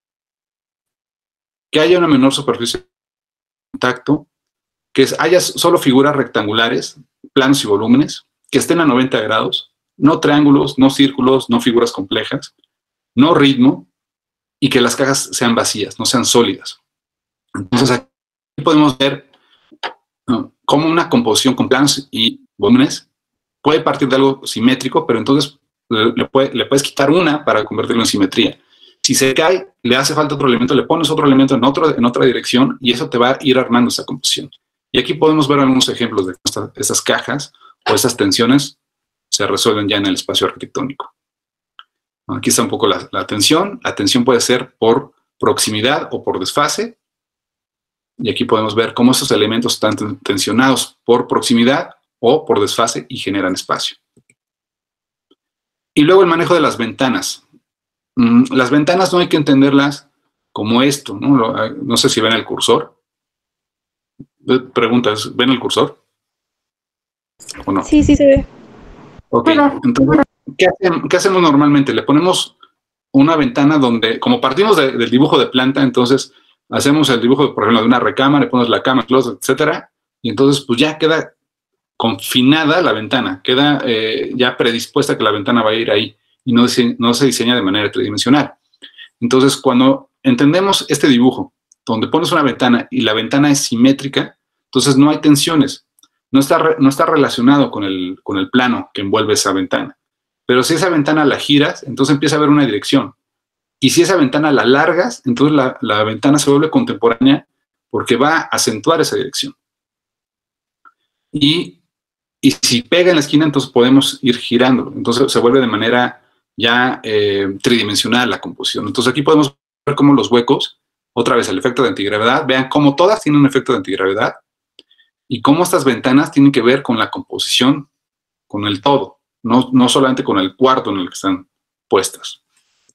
que haya una menor superficie de contacto, que haya solo figuras rectangulares, planos y volúmenes, que estén a noventa grados, no triángulos, no círculos, no figuras complejas, no ritmo, y que las cajas sean vacías, no sean sólidas. Entonces aquí podemos ver, ¿no?, cómo una composición con planos y volúmenes puede partir de algo simétrico, pero entonces le, puede, le puedes quitar una para convertirlo en simetría. Si se cae, le hace falta otro elemento, le pones otro elemento en, otro, en otra dirección y eso te va a ir armando esa composición. Y aquí podemos ver algunos ejemplos de cómo estas cajas o esas tensiones se resuelven ya en el espacio arquitectónico. Aquí está un poco la, la tensión. La tensión puede ser por proximidad o por desfase. Y aquí podemos ver cómo esos elementos están tensionados por proximidad o por desfase y generan espacio. Y luego el manejo de las ventanas. Las ventanas no hay que entenderlas como esto, ¿no? No sé si ven el cursor. Preguntas, ¿ven el cursor? ¿O no? Sí, sí se ve. Ok, entonces, ¿qué hacemos, ¿qué hacemos normalmente? Le ponemos una ventana donde, como partimos de, del dibujo de planta, entonces hacemos el dibujo, por ejemplo, de una recámara, le pones la cama, closet, etcétera, y entonces pues ya queda confinada la ventana, queda eh, ya predispuesta que la ventana va a ir ahí, y no, no se diseña de manera tridimensional. Entonces, cuando entendemos este dibujo, donde pones una ventana y la ventana es simétrica, entonces no hay tensiones, no está, re, no está relacionado con el, con el plano que envuelve esa ventana. Pero si esa ventana la giras, entonces empieza a haber una dirección. Y si esa ventana la largas, entonces la, la ventana se vuelve contemporánea porque va a acentuar esa dirección. Y, y si pega en la esquina, entonces podemos ir girándolo. Entonces se vuelve de manera ya eh, tridimensional la composición. Entonces aquí podemos ver cómo los huecos, otra vez el efecto de antigravedad, vean cómo todas tienen un efecto de antigravedad y cómo estas ventanas tienen que ver con la composición, con el todo, no, no solamente con el cuarto en el que están puestas.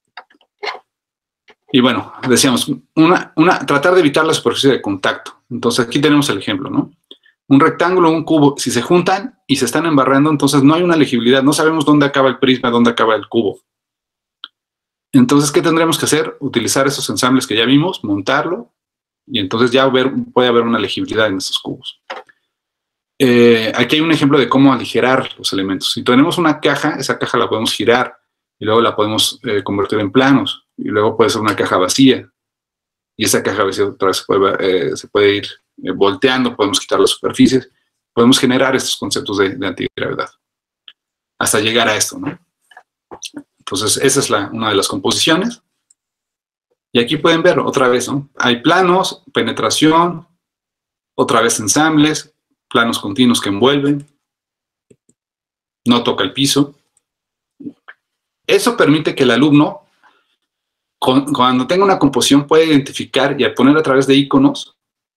Y bueno, decíamos, una, una, tratar de evitar la superficie de contacto. Entonces aquí tenemos el ejemplo, ¿no? Un rectángulo, un cubo, si se juntan y se están embarrando, entonces no hay una legibilidad, no sabemos dónde acaba el prisma, dónde acaba el cubo. Entonces, ¿qué tendremos que hacer? Utilizar esos ensambles que ya vimos, montarlo, y entonces ya ver, puede haber una legibilidad en esos cubos. Eh, aquí hay un ejemplo de cómo aligerar los elementos. Si tenemos una caja, esa caja la podemos girar, y luego la podemos eh, convertir en planos, y luego puede ser una caja vacía, y esa caja vacía otra vez se puede, eh, se puede ir eh, volteando, podemos quitar las superficies, podemos generar estos conceptos de, de antigravedad, hasta llegar a esto, ¿no? Entonces, esa es la, una de las composiciones. Y aquí pueden ver otra vez, ¿no? Hay planos, penetración, otra vez ensambles, planos continuos que envuelven, no toca el piso. Eso permite que el alumno, con, cuando tenga una composición, pueda identificar y poner a través de iconos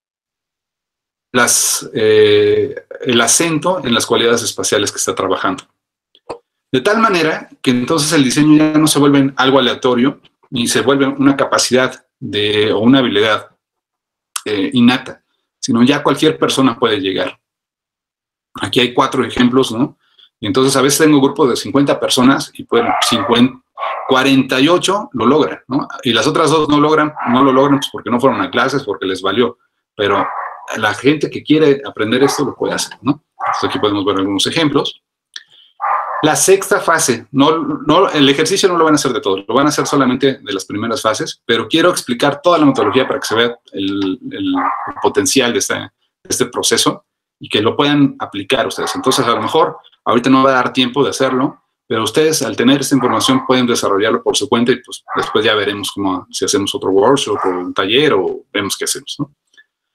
las, eh, el acento en las cualidades espaciales que está trabajando. De tal manera que entonces el diseño ya no se vuelve algo aleatorio, ni se vuelve una capacidad de, o una habilidad eh, innata, sino ya cualquier persona puede llegar. Aquí hay cuatro ejemplos, ¿no? Y entonces a veces tengo un grupo de cincuenta personas y pueden, cincuenta, cuarenta y ocho lo logran, ¿no? Y las otras dos no logran, no lo logran pues porque no fueron a clases, porque les valió. Pero la gente que quiere aprender esto lo puede hacer, ¿no? Entonces aquí podemos ver algunos ejemplos. La sexta fase, no, no, el ejercicio no lo van a hacer de todo, lo van a hacer solamente de las primeras fases, pero quiero explicar toda la metodología para que se vea el, el, el potencial de este, de este proceso y que lo puedan aplicar ustedes. Entonces, a lo mejor, ahorita no va a dar tiempo de hacerlo, pero ustedes, al tener esta información, pueden desarrollarlo por su cuenta y pues después ya veremos cómo, si hacemos otro workshop o un taller o vemos qué hacemos, ¿no?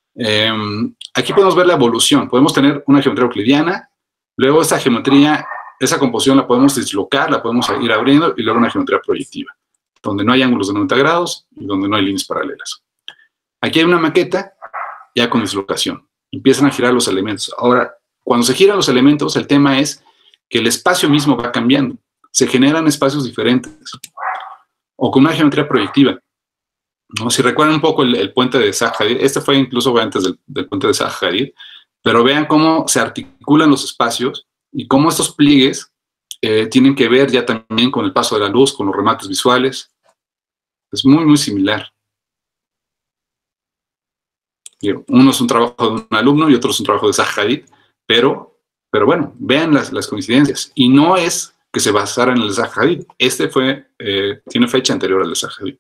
Eh, aquí podemos ver la evolución. Podemos tener una geometría euclidiana, luego esta geometría esa composición la podemos dislocar, la podemos ir abriendo y luego una geometría proyectiva, donde no hay ángulos de noventa grados y donde no hay líneas paralelas. Aquí hay una maqueta ya con dislocación. Empiezan a girar los elementos. Ahora, cuando se giran los elementos, el tema es que el espacio mismo va cambiando. Se generan espacios diferentes. O con una geometría proyectiva, ¿no? Si recuerdan un poco el, el puente de Zaha Hadid, este fue incluso antes del, del puente de Zaha Hadid, pero vean cómo se articulan los espacios y cómo estos pliegues eh, tienen que ver ya también con el paso de la luz, con los remates visuales. Es muy, muy similar. Uno es un trabajo de un alumno y otro es un trabajo de Zaha Hadid, pero, pero bueno, vean las, las coincidencias. Y no es que se basara en el de Zaha Hadid. Este fue, eh, tiene fecha anterior al de Zaha Hadid.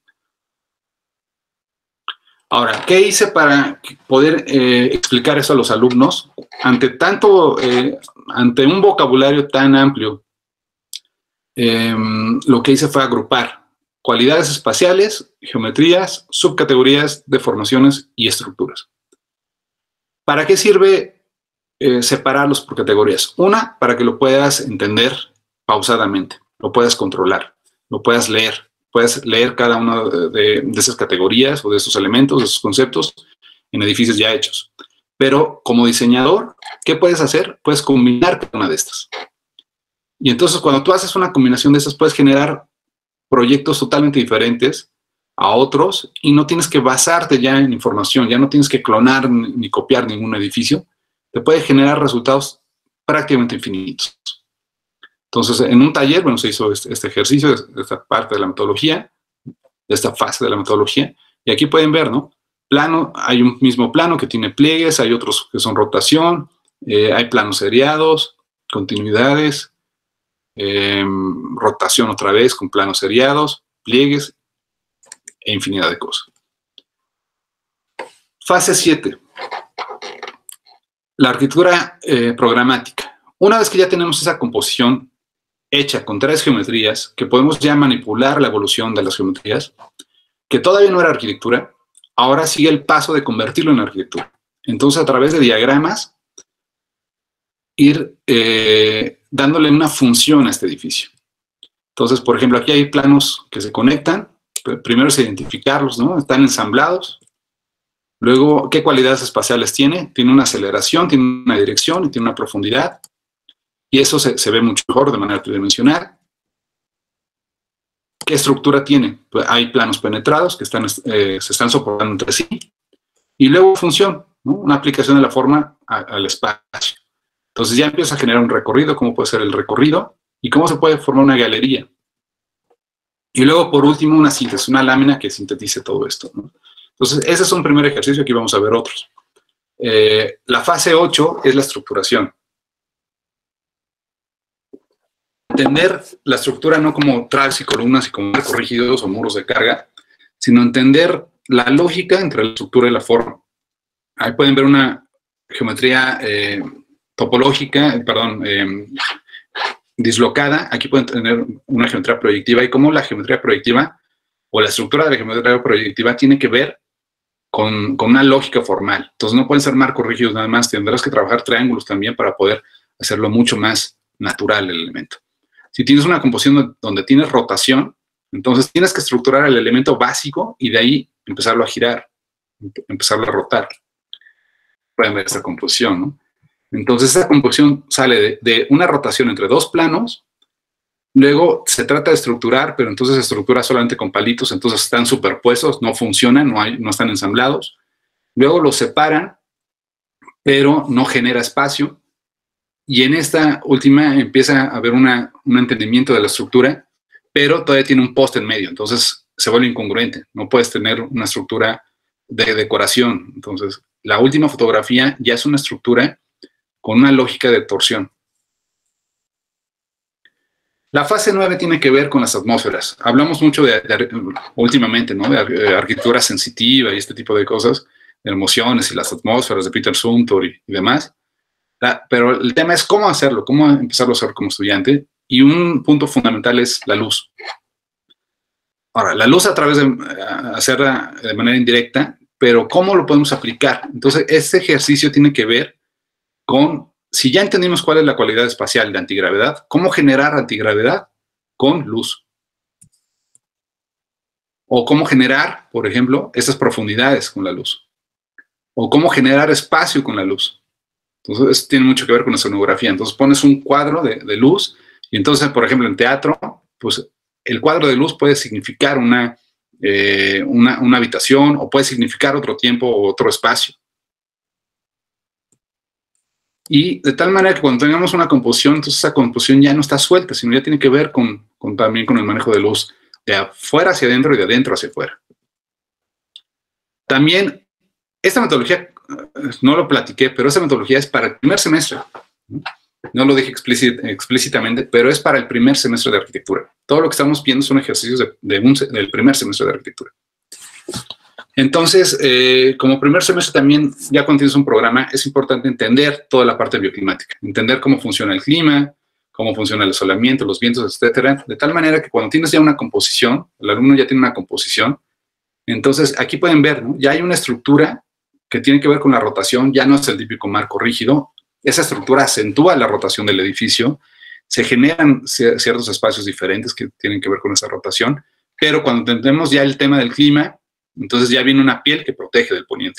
Ahora, ¿qué hice para poder eh, explicar eso a los alumnos? Ante tanto, eh, ante un vocabulario tan amplio, eh, lo que hice fue agrupar cualidades espaciales, geometrías, subcategorías, deformaciones y estructuras. ¿Para qué sirve eh, separarlos por categorías? Una, para que lo puedas entender pausadamente, lo puedas controlar, lo puedas leer. Puedes leer cada una de, de esas categorías o de esos elementos, de esos conceptos en edificios ya hechos. Pero como diseñador, ¿qué puedes hacer? Puedes combinar cada una de estas. Y entonces cuando tú haces una combinación de estas, puedes generar proyectos totalmente diferentes a otros y no tienes que basarte ya en información, ya no tienes que clonar ni copiar ningún edificio. Te puede generar resultados prácticamente infinitos. Entonces, en un taller, bueno, se hizo este, este ejercicio, esta parte de la metodología, de esta fase de la metodología, y aquí pueden ver, ¿no? Plano, hay un mismo plano que tiene pliegues, hay otros que son rotación, eh, hay planos seriados, continuidades, eh, rotación otra vez con planos seriados, pliegues, e infinidad de cosas. Fase siete. La arquitectura eh, programática. Una vez que ya tenemos esa composición hecha con tres geometrías, que podemos ya manipular la evolución de las geometrías, que todavía no era arquitectura, ahora sigue el paso de convertirlo en arquitectura. Entonces, a través de diagramas, ir eh, dándole una función a este edificio. Entonces, por ejemplo, aquí hay planos que se conectan. Primero es identificarlos, ¿no? Están ensamblados. Luego, ¿qué cualidades espaciales tiene? Tiene una aceleración, tiene una dirección y tiene una profundidad. Y eso se, se ve mucho mejor de manera tridimensional. ¿Qué estructura tiene? Pues hay planos penetrados que están, eh, se están soportando entre sí. Y luego función, ¿no? Una aplicación de la forma a, al espacio. Entonces ya empieza a generar un recorrido, cómo puede ser el recorrido y cómo se puede formar una galería. Y luego, por último, una síntesis, una lámina que sintetice todo esto, ¿no? Entonces, ese es un primer ejercicio, aquí vamos a ver otros. Eh, la fase ocho es la estructuración. Entender la estructura no como trabes y columnas y como marcos rígidos o muros de carga, sino entender la lógica entre la estructura y la forma. Ahí pueden ver una geometría eh, topológica, perdón, eh, dislocada. Aquí pueden tener una geometría proyectiva y cómo la geometría proyectiva o la estructura de la geometría proyectiva tiene que ver con, con una lógica formal. Entonces no pueden ser marcos rígidos nada más, tendrás que trabajar triángulos también para poder hacerlo mucho más natural el elemento. Si tienes una composición donde tienes rotación, entonces tienes que estructurar el elemento básico y de ahí empezarlo a girar, empezarlo a rotar. Pueden ver esta composición, ¿no? Entonces esa composición sale de, de una rotación entre dos planos, luego se trata de estructurar, pero entonces se estructura solamente con palitos, entonces están superpuestos, no funcionan, no, hay, no están ensamblados. Luego los separan, pero no genera espacio. Y en esta última empieza a haber una, un entendimiento de la estructura, pero todavía tiene un poste en medio, entonces se vuelve incongruente. No puedes tener una estructura de decoración. Entonces, la última fotografía ya es una estructura con una lógica de torsión. La fase nueve tiene que ver con las atmósferas. Hablamos mucho de, de, últimamente, ¿no? de, de arquitectura sensitiva y este tipo de cosas, de emociones y las atmósferas de Peter Zumthor y, y demás. La, pero el tema es cómo hacerlo, cómo empezarlo a hacer como estudiante. Y un punto fundamental es la luz. Ahora, la luz a través de uh, hacerla de manera indirecta, pero ¿cómo lo podemos aplicar? Entonces, este ejercicio tiene que ver con si ya entendimos cuál es la cualidad espacial de antigravedad, ¿cómo generar antigravedad con luz? O cómo generar, por ejemplo, esas profundidades con la luz. O cómo generar espacio con la luz. Entonces, eso tiene mucho que ver con la escenografía. Entonces, pones un cuadro de, de luz y entonces, por ejemplo, en teatro, pues el cuadro de luz puede significar una, eh, una, una habitación o puede significar otro tiempo o otro espacio. Y de tal manera que cuando tengamos una composición, entonces esa composición ya no está suelta, sino ya tiene que ver con, con también con el manejo de luz de afuera hacia adentro y de adentro hacia afuera. También, esta metodología, no lo platiqué, pero esta metodología es para el primer semestre. No lo dije explícit, explícitamente, pero es para el primer semestre de arquitectura. Todo lo que estamos viendo son ejercicios de, de un, del primer semestre de arquitectura. Entonces, eh, como primer semestre también, ya cuando tienes un programa, es importante entender toda la parte bioclimática, entender cómo funciona el clima, cómo funciona el asolamiento, los vientos, etcétera, de tal manera que cuando tienes ya una composición, el alumno ya tiene una composición, entonces aquí pueden ver, ¿no? Ya hay una estructura que tiene que ver con la rotación, ya no es el típico marco rígido, esa estructura acentúa la rotación del edificio, se generan ciertos espacios diferentes que tienen que ver con esa rotación, pero cuando entendemos ya el tema del clima, entonces ya viene una piel que protege del poniente.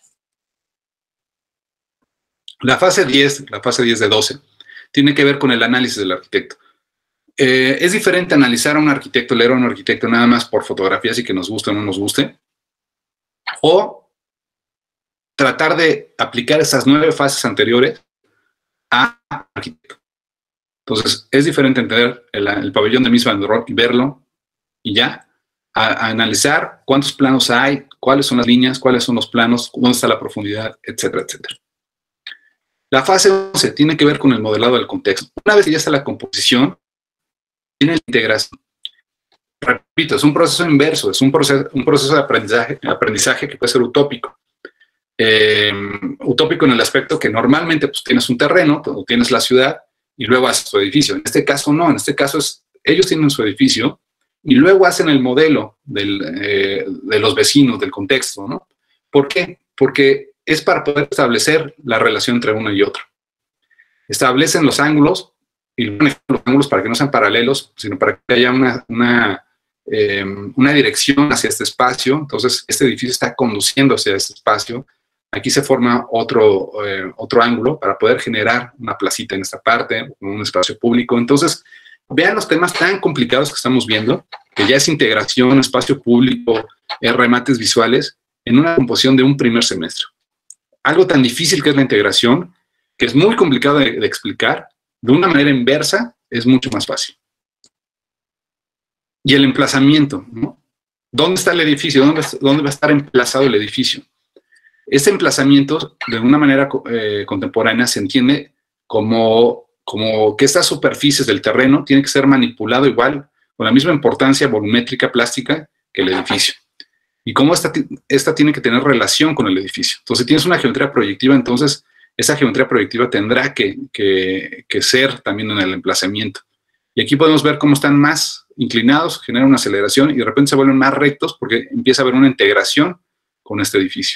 La fase diez, la fase diez de doce, tiene que ver con el análisis del arquitecto. Eh, es diferente analizar a un arquitecto, leer a un arquitecto nada más por fotografías y que nos guste o no nos guste, o tratar de aplicar esas nueve fases anteriores a arquitecto. Entonces, es diferente entender el, el pabellón de Mies van der Rohe y verlo y ya, A, a analizar cuántos planos hay, cuáles son las líneas, cuáles son los planos, dónde está la profundidad, etcétera, etcétera. La fase once tiene que ver con el modelado del contexto. Una vez que ya está la composición, tiene la integración. Repito, es un proceso inverso, es un proceso, un proceso de aprendizaje, aprendizaje que puede ser utópico. Eh, utópico en el aspecto que normalmente pues, tienes un terreno, o tienes la ciudad, y luego haces tu edificio. En este caso no, en este caso es, ellos tienen su edificio, y luego hacen el modelo del, eh, de los vecinos, del contexto, ¿no? ¿Por qué? Porque es para poder establecer la relación entre uno y otro. Establecen los ángulos, y los ángulos para que no sean paralelos, sino para que haya una, una, eh, una dirección hacia este espacio. Entonces, este edificio está conduciendo hacia este espacio. Aquí se forma otro, eh, otro ángulo para poder generar una placita en esta parte, un espacio público. Entonces, vean los temas tan complicados que estamos viendo, que ya es integración, espacio público, eh, remates visuales, en una composición de un primer semestre. Algo tan difícil que es la integración, que es muy complicado de, de explicar, de una manera inversa, es mucho más fácil. Y el emplazamiento, ¿no? ¿Dónde está el edificio? ¿Dónde, dónde va a estar emplazado el edificio? Este emplazamiento, de una manera eh, contemporánea, se entiende como... como que estas superficies del terreno tienen que ser manipulado igual, con la misma importancia volumétrica, plástica, que el edificio. Y cómo esta, esta tiene que tener relación con el edificio. Entonces, si tienes una geometría proyectiva, entonces esa geometría proyectiva tendrá que, que, que ser también en el emplazamiento. Y aquí podemos ver cómo están más inclinados, generan una aceleración y de repente se vuelven más rectos porque empieza a haber una integración con este edificio.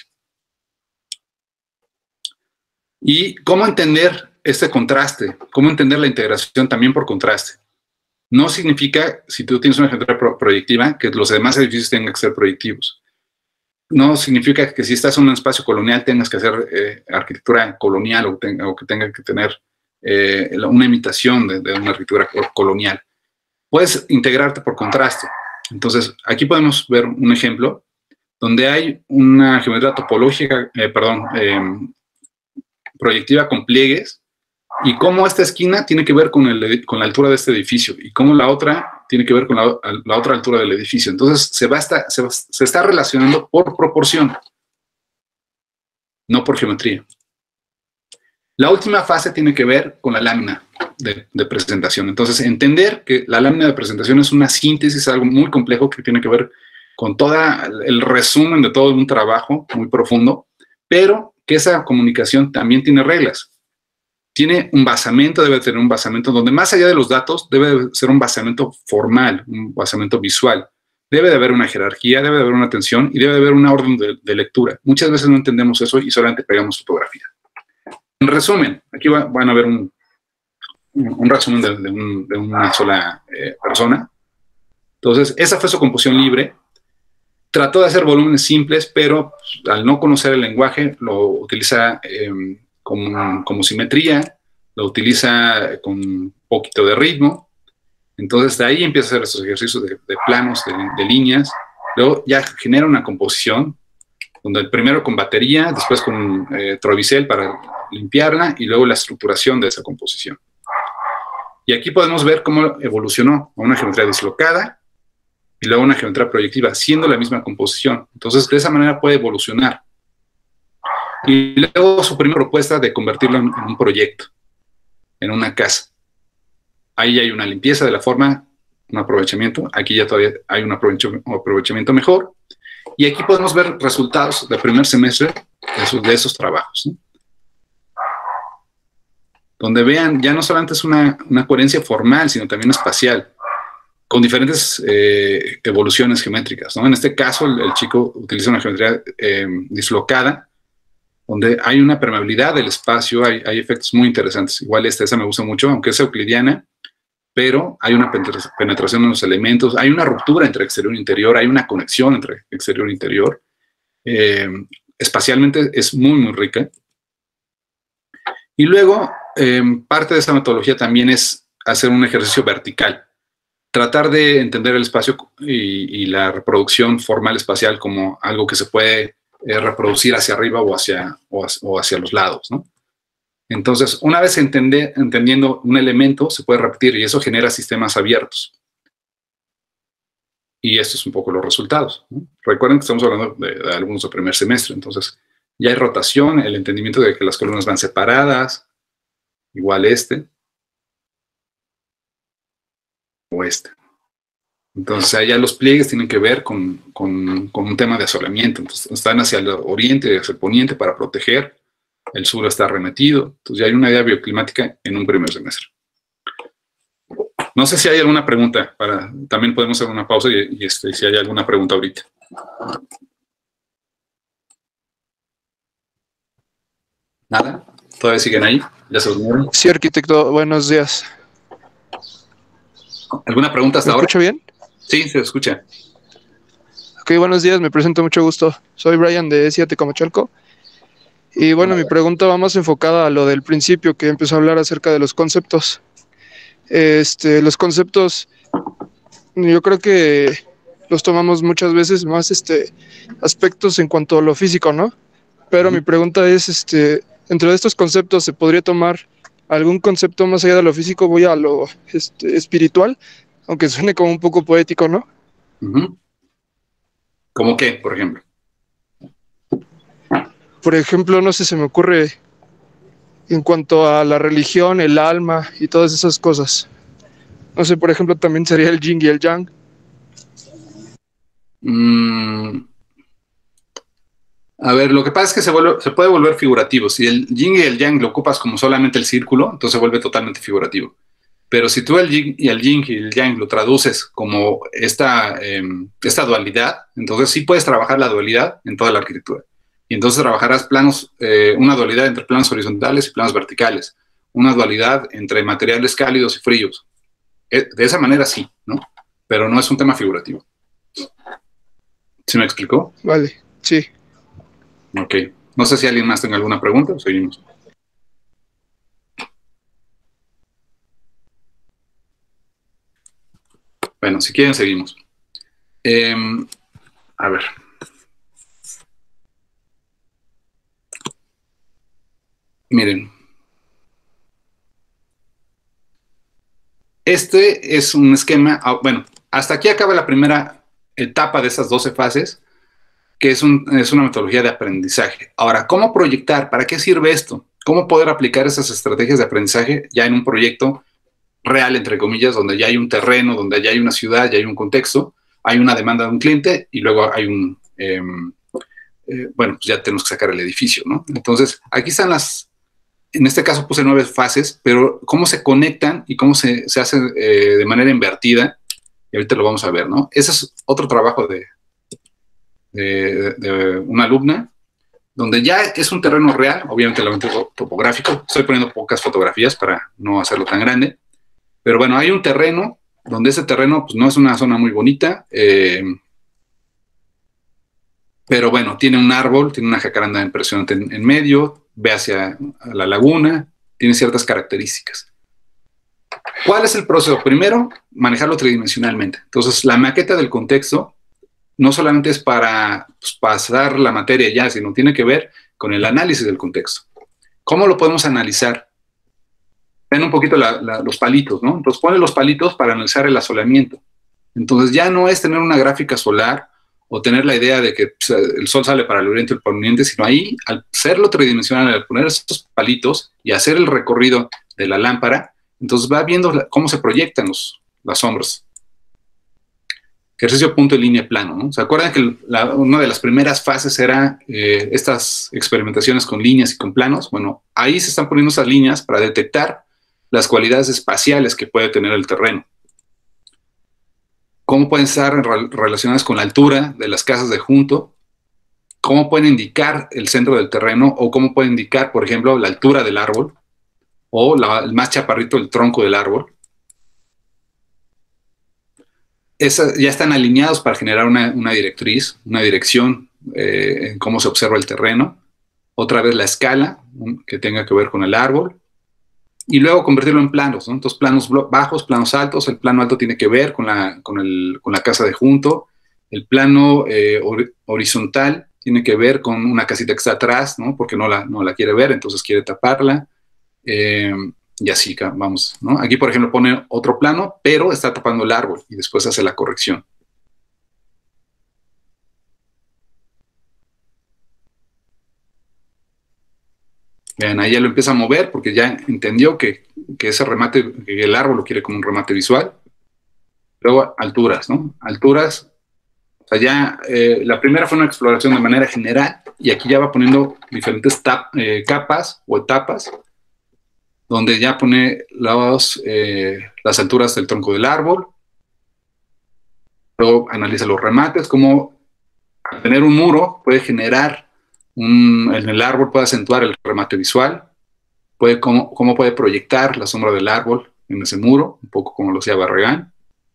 Y cómo entender este contraste, cómo entender la integración también por contraste. No significa, si tú tienes una geometría pro proyectiva, que los demás edificios tengan que ser proyectivos. No significa que si estás en un espacio colonial tengas que hacer eh, arquitectura colonial o, tenga, o que tenga que tener eh, una imitación de, de una arquitectura colonial. Puedes integrarte por contraste. Entonces, aquí podemos ver un ejemplo donde hay una geometría topológica, eh, perdón, eh, proyectiva con pliegues, y cómo esta esquina tiene que ver con, el, con la altura de este edificio, y cómo la otra tiene que ver con la, la otra altura del edificio. Entonces, se, va esta, se, va, se está relacionando por proporción, no por geometría. La última fase tiene que ver con la lámina de, de presentación. Entonces, entender que la lámina de presentación es una síntesis, algo muy complejo que tiene que ver con todo el resumen de todo un trabajo muy profundo, pero que esa comunicación también tiene reglas. Tiene un basamento, debe tener un basamento donde más allá de los datos debe ser un basamento formal, un basamento visual. Debe de haber una jerarquía, debe de haber una atención y debe de haber una orden de, de lectura. Muchas veces no entendemos eso y solamente pegamos fotografía. en resumen, aquí va, van a ver un, un resumen de, de, un, de una sola eh, persona. Entonces, esa fue su composición libre. Trató de hacer volúmenes simples, pero pues, al no conocer el lenguaje, lo utiliza eh, como, como simetría, lo utiliza con un poquito de ritmo. Entonces, de ahí empieza a hacer estos ejercicios de, de planos, de, de líneas. Luego ya genera una composición, donde el primero con batería, después con eh, Trovicel para limpiarla, y luego la estructuración de esa composición. Y aquí podemos ver cómo evolucionó a una geometría dislocada, y luego una geometría proyectiva, siendo la misma composición. Entonces, de esa manera puede evolucionar. Y luego su primera propuesta de convertirlo en, en un proyecto, en una casa. Ahí hay una limpieza de la forma, un aprovechamiento. Aquí ya todavía hay un aprovechamiento mejor. Y aquí podemos ver resultados del primer semestre de esos, de esos trabajos, ¿sí? Donde vean, ya no solamente es una, una coherencia formal, sino también espacial, con diferentes eh, evoluciones geométricas, ¿no? En este caso, el, el chico utiliza una geometría eh, dislocada, donde hay una permeabilidad del espacio, hay, hay efectos muy interesantes. Igual esta, esa me gusta mucho, aunque es euclidiana, pero hay una penetración en los elementos, hay una ruptura entre exterior e interior, hay una conexión entre exterior e interior. Eh, espacialmente es muy, muy rica. Y luego, eh, parte de esa metodología también es hacer un ejercicio vertical. Tratar de entender el espacio y, y la reproducción formal espacial como algo que se puede eh, reproducir hacia arriba o hacia, o hacia, o hacia los lados, ¿no? Entonces, una vez entender, entendiendo un elemento, se puede repetir y eso genera sistemas abiertos. Y estos son un poco los resultados, ¿no? Recuerden que estamos hablando de, de alumnos de primer semestre, entonces ya hay rotación, el entendimiento de que las columnas van separadas, igual este, o este. Entonces, allá los pliegues tienen que ver con, con, con un tema de asolamiento. Entonces, están hacia el oriente y hacia el poniente para proteger. El sur está arremetido. Entonces, ya hay una idea bioclimática en un primer semestre. No sé si hay alguna pregunta. Para, también podemos hacer una pausa y, y este, si hay alguna pregunta ahorita. ¿Nada? ¿Todavía siguen ahí? ¿Ya se durmieron? Sí, arquitecto. Buenos días. ¿Alguna pregunta hasta ¿Me ahora? escucha bien? Sí, se escucha. Ok, buenos días, me presento, mucho gusto. Soy Brian de siete Comachalco. Y bueno, mi pregunta va más enfocada a lo del principio, que empezó a hablar acerca de los conceptos. Este, los conceptos, yo creo que los tomamos muchas veces más este, aspectos en cuanto a lo físico, ¿no? Pero mi pregunta es, este, dentro de estos conceptos, ¿se podría tomar algún concepto más allá de lo físico? Voy a lo este, espiritual, aunque suene como un poco poético, ¿no? Uh-huh. ¿Cómo qué, por ejemplo? Por ejemplo, no sé, se me ocurre en cuanto a la religión, el alma y todas esas cosas. No sé, por ejemplo, también sería el yin y el yang. Mm. A ver, lo que pasa es que se, vuelve, se puede volver figurativo. Si el yin y el yang lo ocupas como solamente el círculo, entonces se vuelve totalmente figurativo. Pero si tú el yin y el, yin y el yang lo traduces como esta, eh, esta dualidad, entonces sí puedes trabajar la dualidad en toda la arquitectura. Y entonces trabajarás planos, eh, una dualidad entre planos horizontales y planos verticales, una dualidad entre materiales cálidos y fríos. De esa manera sí, ¿no? Pero no es un tema figurativo. ¿Sí me explicó? Vale, sí. Ok. No sé si alguien más tenga alguna pregunta o seguimos. Bueno, si quieren, seguimos. Eh, a ver. Miren. Este es un esquema, bueno, hasta aquí acaba la primera etapa de esas doce fases, que es, un, es una metodología de aprendizaje. Ahora, ¿cómo proyectar? ¿Para qué sirve esto? ¿Cómo poder aplicar esas estrategias de aprendizaje ya en un proyecto real, entre comillas, donde ya hay un terreno, donde ya hay una ciudad, ya hay un contexto, hay una demanda de un cliente y luego hay un, eh, eh, bueno, pues ya tenemos que sacar el edificio, ¿no? Entonces, aquí están las, en este caso puse nueve fases, pero cómo se conectan y cómo se, se hace eh, de manera invertida, y ahorita lo vamos a ver, ¿no? Ese es otro trabajo de, de, de una alumna, donde ya es un terreno real, obviamente el levantamiento topográfico. Estoy poniendo pocas fotografías para no hacerlo tan grande. Pero bueno, hay un terreno donde ese terreno pues, no es una zona muy bonita, eh, pero bueno, tiene un árbol, tiene una jacaranda impresionante en, en medio, ve hacia la laguna, tiene ciertas características. ¿Cuál es el proceso? Primero, manejarlo tridimensionalmente. Entonces, la maqueta del contexto no solamente es para pues, pasar la materia ya, sino tiene que ver con el análisis del contexto. ¿Cómo lo podemos analizar? Ven un poquito la, la, los palitos, ¿no? Entonces, pone los palitos para analizar el asolamiento. Entonces, ya no es tener una gráfica solar o tener la idea de que pues, el sol sale para el oriente y el poniente, sino ahí, al hacerlo tridimensional, al poner estos palitos y hacer el recorrido de la lámpara, entonces va viendo la, cómo se proyectan los, las sombras. Ejercicio punto y línea plano, ¿no? ¿Se acuerdan que la, una de las primeras fases era eh, estas experimentaciones con líneas y con planos? Bueno, ahí se están poniendo esas líneas para detectar las cualidades espaciales que puede tener el terreno. Cómo pueden estar relacionadas con la altura de las casas de junto, cómo pueden indicar el centro del terreno, o cómo pueden indicar, por ejemplo, la altura del árbol, o la, el más chaparrito del tronco del árbol. Esas ya están alineados para generar una, una directriz, una dirección eh, en cómo se observa el terreno. Otra vez la escala, ¿no? Que tenga que ver con el árbol. Y luego convertirlo en planos, ¿no? Entonces, planos bajos, planos altos. El plano alto tiene que ver con la, con el, con la casa de junto. El plano eh, hor horizontal tiene que ver con una casita que está atrás, ¿no? Porque no la, no la quiere ver, entonces quiere taparla. Eh, y así, vamos, ¿no? Aquí, por ejemplo, pone otro plano, pero está tapando el árbol y después hace la corrección. Vean, ahí ya lo empieza a mover porque ya entendió que, que ese remate, que el árbol lo quiere como un remate visual. Luego, alturas, ¿no? Alturas, o sea, ya eh, la primera fue una exploración de manera general y aquí ya va poniendo diferentes tap, eh, capas o etapas, donde ya pone los, eh, las alturas del tronco del árbol. Luego analiza los remates, cómo al tener un muro puede generar Un, en el árbol puede acentuar el remate visual, puede, cómo, cómo puede proyectar la sombra del árbol en ese muro, un poco como lo hacía Barragán.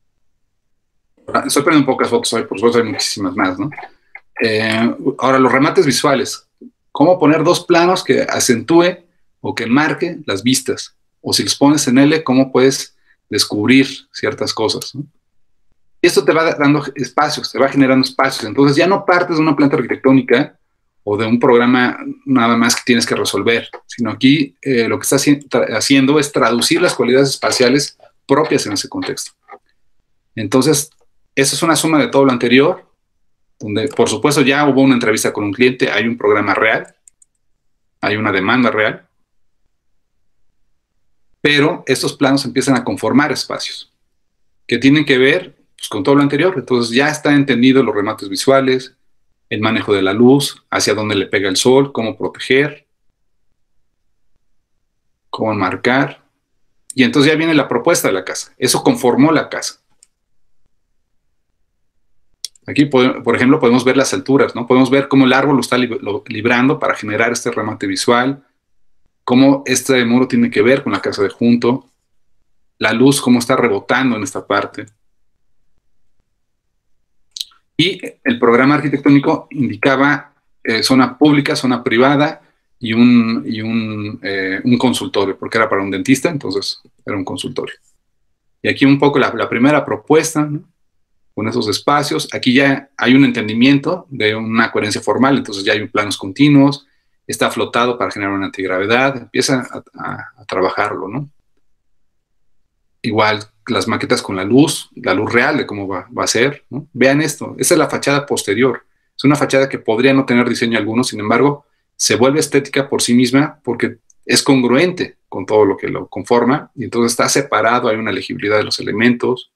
Estoy poniendo pocas fotos hoy, por supuesto hay muchísimas más, ¿no? Eh, ahora, los remates visuales. Cómo poner dos planos que acentúe o que marque las vistas. O si los pones en L, cómo puedes descubrir ciertas cosas, ¿no? Y esto te va dando espacios, te va generando espacios. Entonces ya no partes de una planta arquitectónica o de un programa nada más que tienes que resolver, sino aquí eh, lo que estás haciendo es traducir las cualidades espaciales propias en ese contexto. Entonces, esa es una suma de todo lo anterior, donde por supuesto ya hubo una entrevista con un cliente, hay un programa real, hay una demanda real, pero estos planos empiezan a conformar espacios que tienen que ver pues, con todo lo anterior. Entonces ya está entendido los remates visuales, el manejo de la luz, hacia dónde le pega el sol, cómo proteger, cómo marcar. Y entonces ya viene la propuesta de la casa. Eso conformó la casa. Aquí, por ejemplo, podemos ver las alturas, ¿no? Podemos ver cómo el árbol lo está librando para generar este remate visual, cómo este muro tiene que ver con la casa de junto, la luz, cómo está rebotando en esta parte. Y el programa arquitectónico indicaba eh, zona pública, zona privada y, un, y un, eh, un consultorio, porque era para un dentista, entonces era un consultorio. Y aquí un poco la, la primera propuesta, ¿no? Con esos espacios. Aquí ya hay un entendimiento de una coherencia formal, entonces ya hay planos continuos, está flotado para generar una antigravedad, empieza a, a, a trabajarlo, ¿no? Igual las maquetas con la luz, la luz real de cómo va, va a ser, ¿no? Vean esto, esa es la fachada posterior. Es una fachada que podría no tener diseño alguno, sin embargo, se vuelve estética por sí misma porque es congruente con todo lo que lo conforma y entonces está separado, hay una legibilidad de los elementos.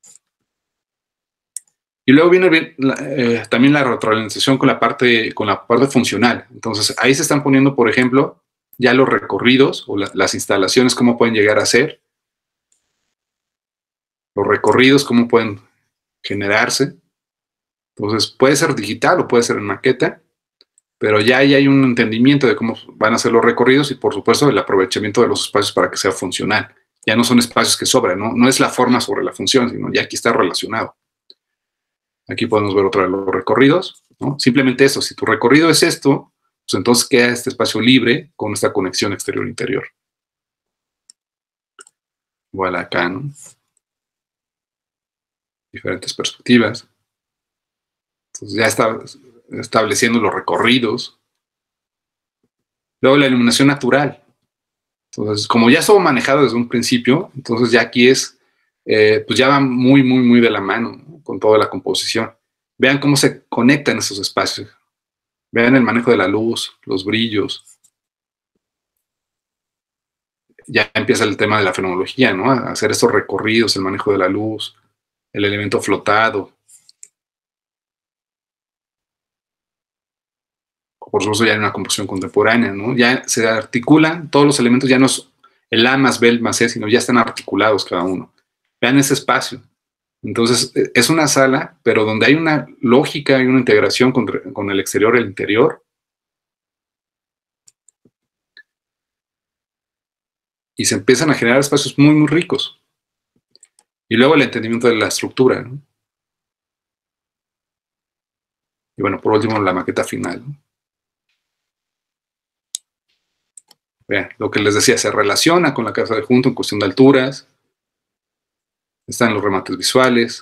Y luego viene eh, también la retroalimentación con la, parte, con la parte funcional. Entonces ahí se están poniendo, por ejemplo, ya los recorridos o la, las instalaciones, cómo pueden llegar a ser. Los recorridos, cómo pueden generarse. Entonces, puede ser digital o puede ser en maqueta. pero ya ahí hay un entendimiento de cómo van a ser los recorridos y, por supuesto, el aprovechamiento de los espacios para que sea funcional. Ya no son espacios que sobran, ¿no? No es la forma sobre la función, sino ya aquí está relacionado. Aquí podemos ver otra vez los recorridos, ¿no? Simplemente eso, si tu recorrido es esto, pues entonces queda este espacio libre con esta conexión exterior-interior. Igual acá, ¿no? Diferentes perspectivas. Entonces ya está estableciendo los recorridos. Luego la iluminación natural. Entonces, como ya estuvo manejado desde un principio, entonces ya aquí es, eh, pues ya va muy, muy, muy de la mano, ¿no? Con toda la composición. Vean cómo se conectan esos espacios. Vean el manejo de la luz, los brillos. Ya empieza el tema de la fenomenología, ¿no? A hacer estos recorridos, el manejo de la luz, el elemento flotado. Por supuesto, ya hay una composición contemporánea, ¿no? Ya se articulan todos los elementos, ya no es el A más B más C, sino ya están articulados cada uno. Vean ese espacio. Entonces, es una sala, pero donde hay una lógica y una integración con, con el exterior y el interior. Y se empiezan a generar espacios muy, muy ricos. Y luego el entendimiento de la estructura, ¿no? Y bueno, por último, la maqueta final, ¿no? Vean, lo que les decía, se relaciona con la casa de junto en cuestión de alturas. Están los remates visuales.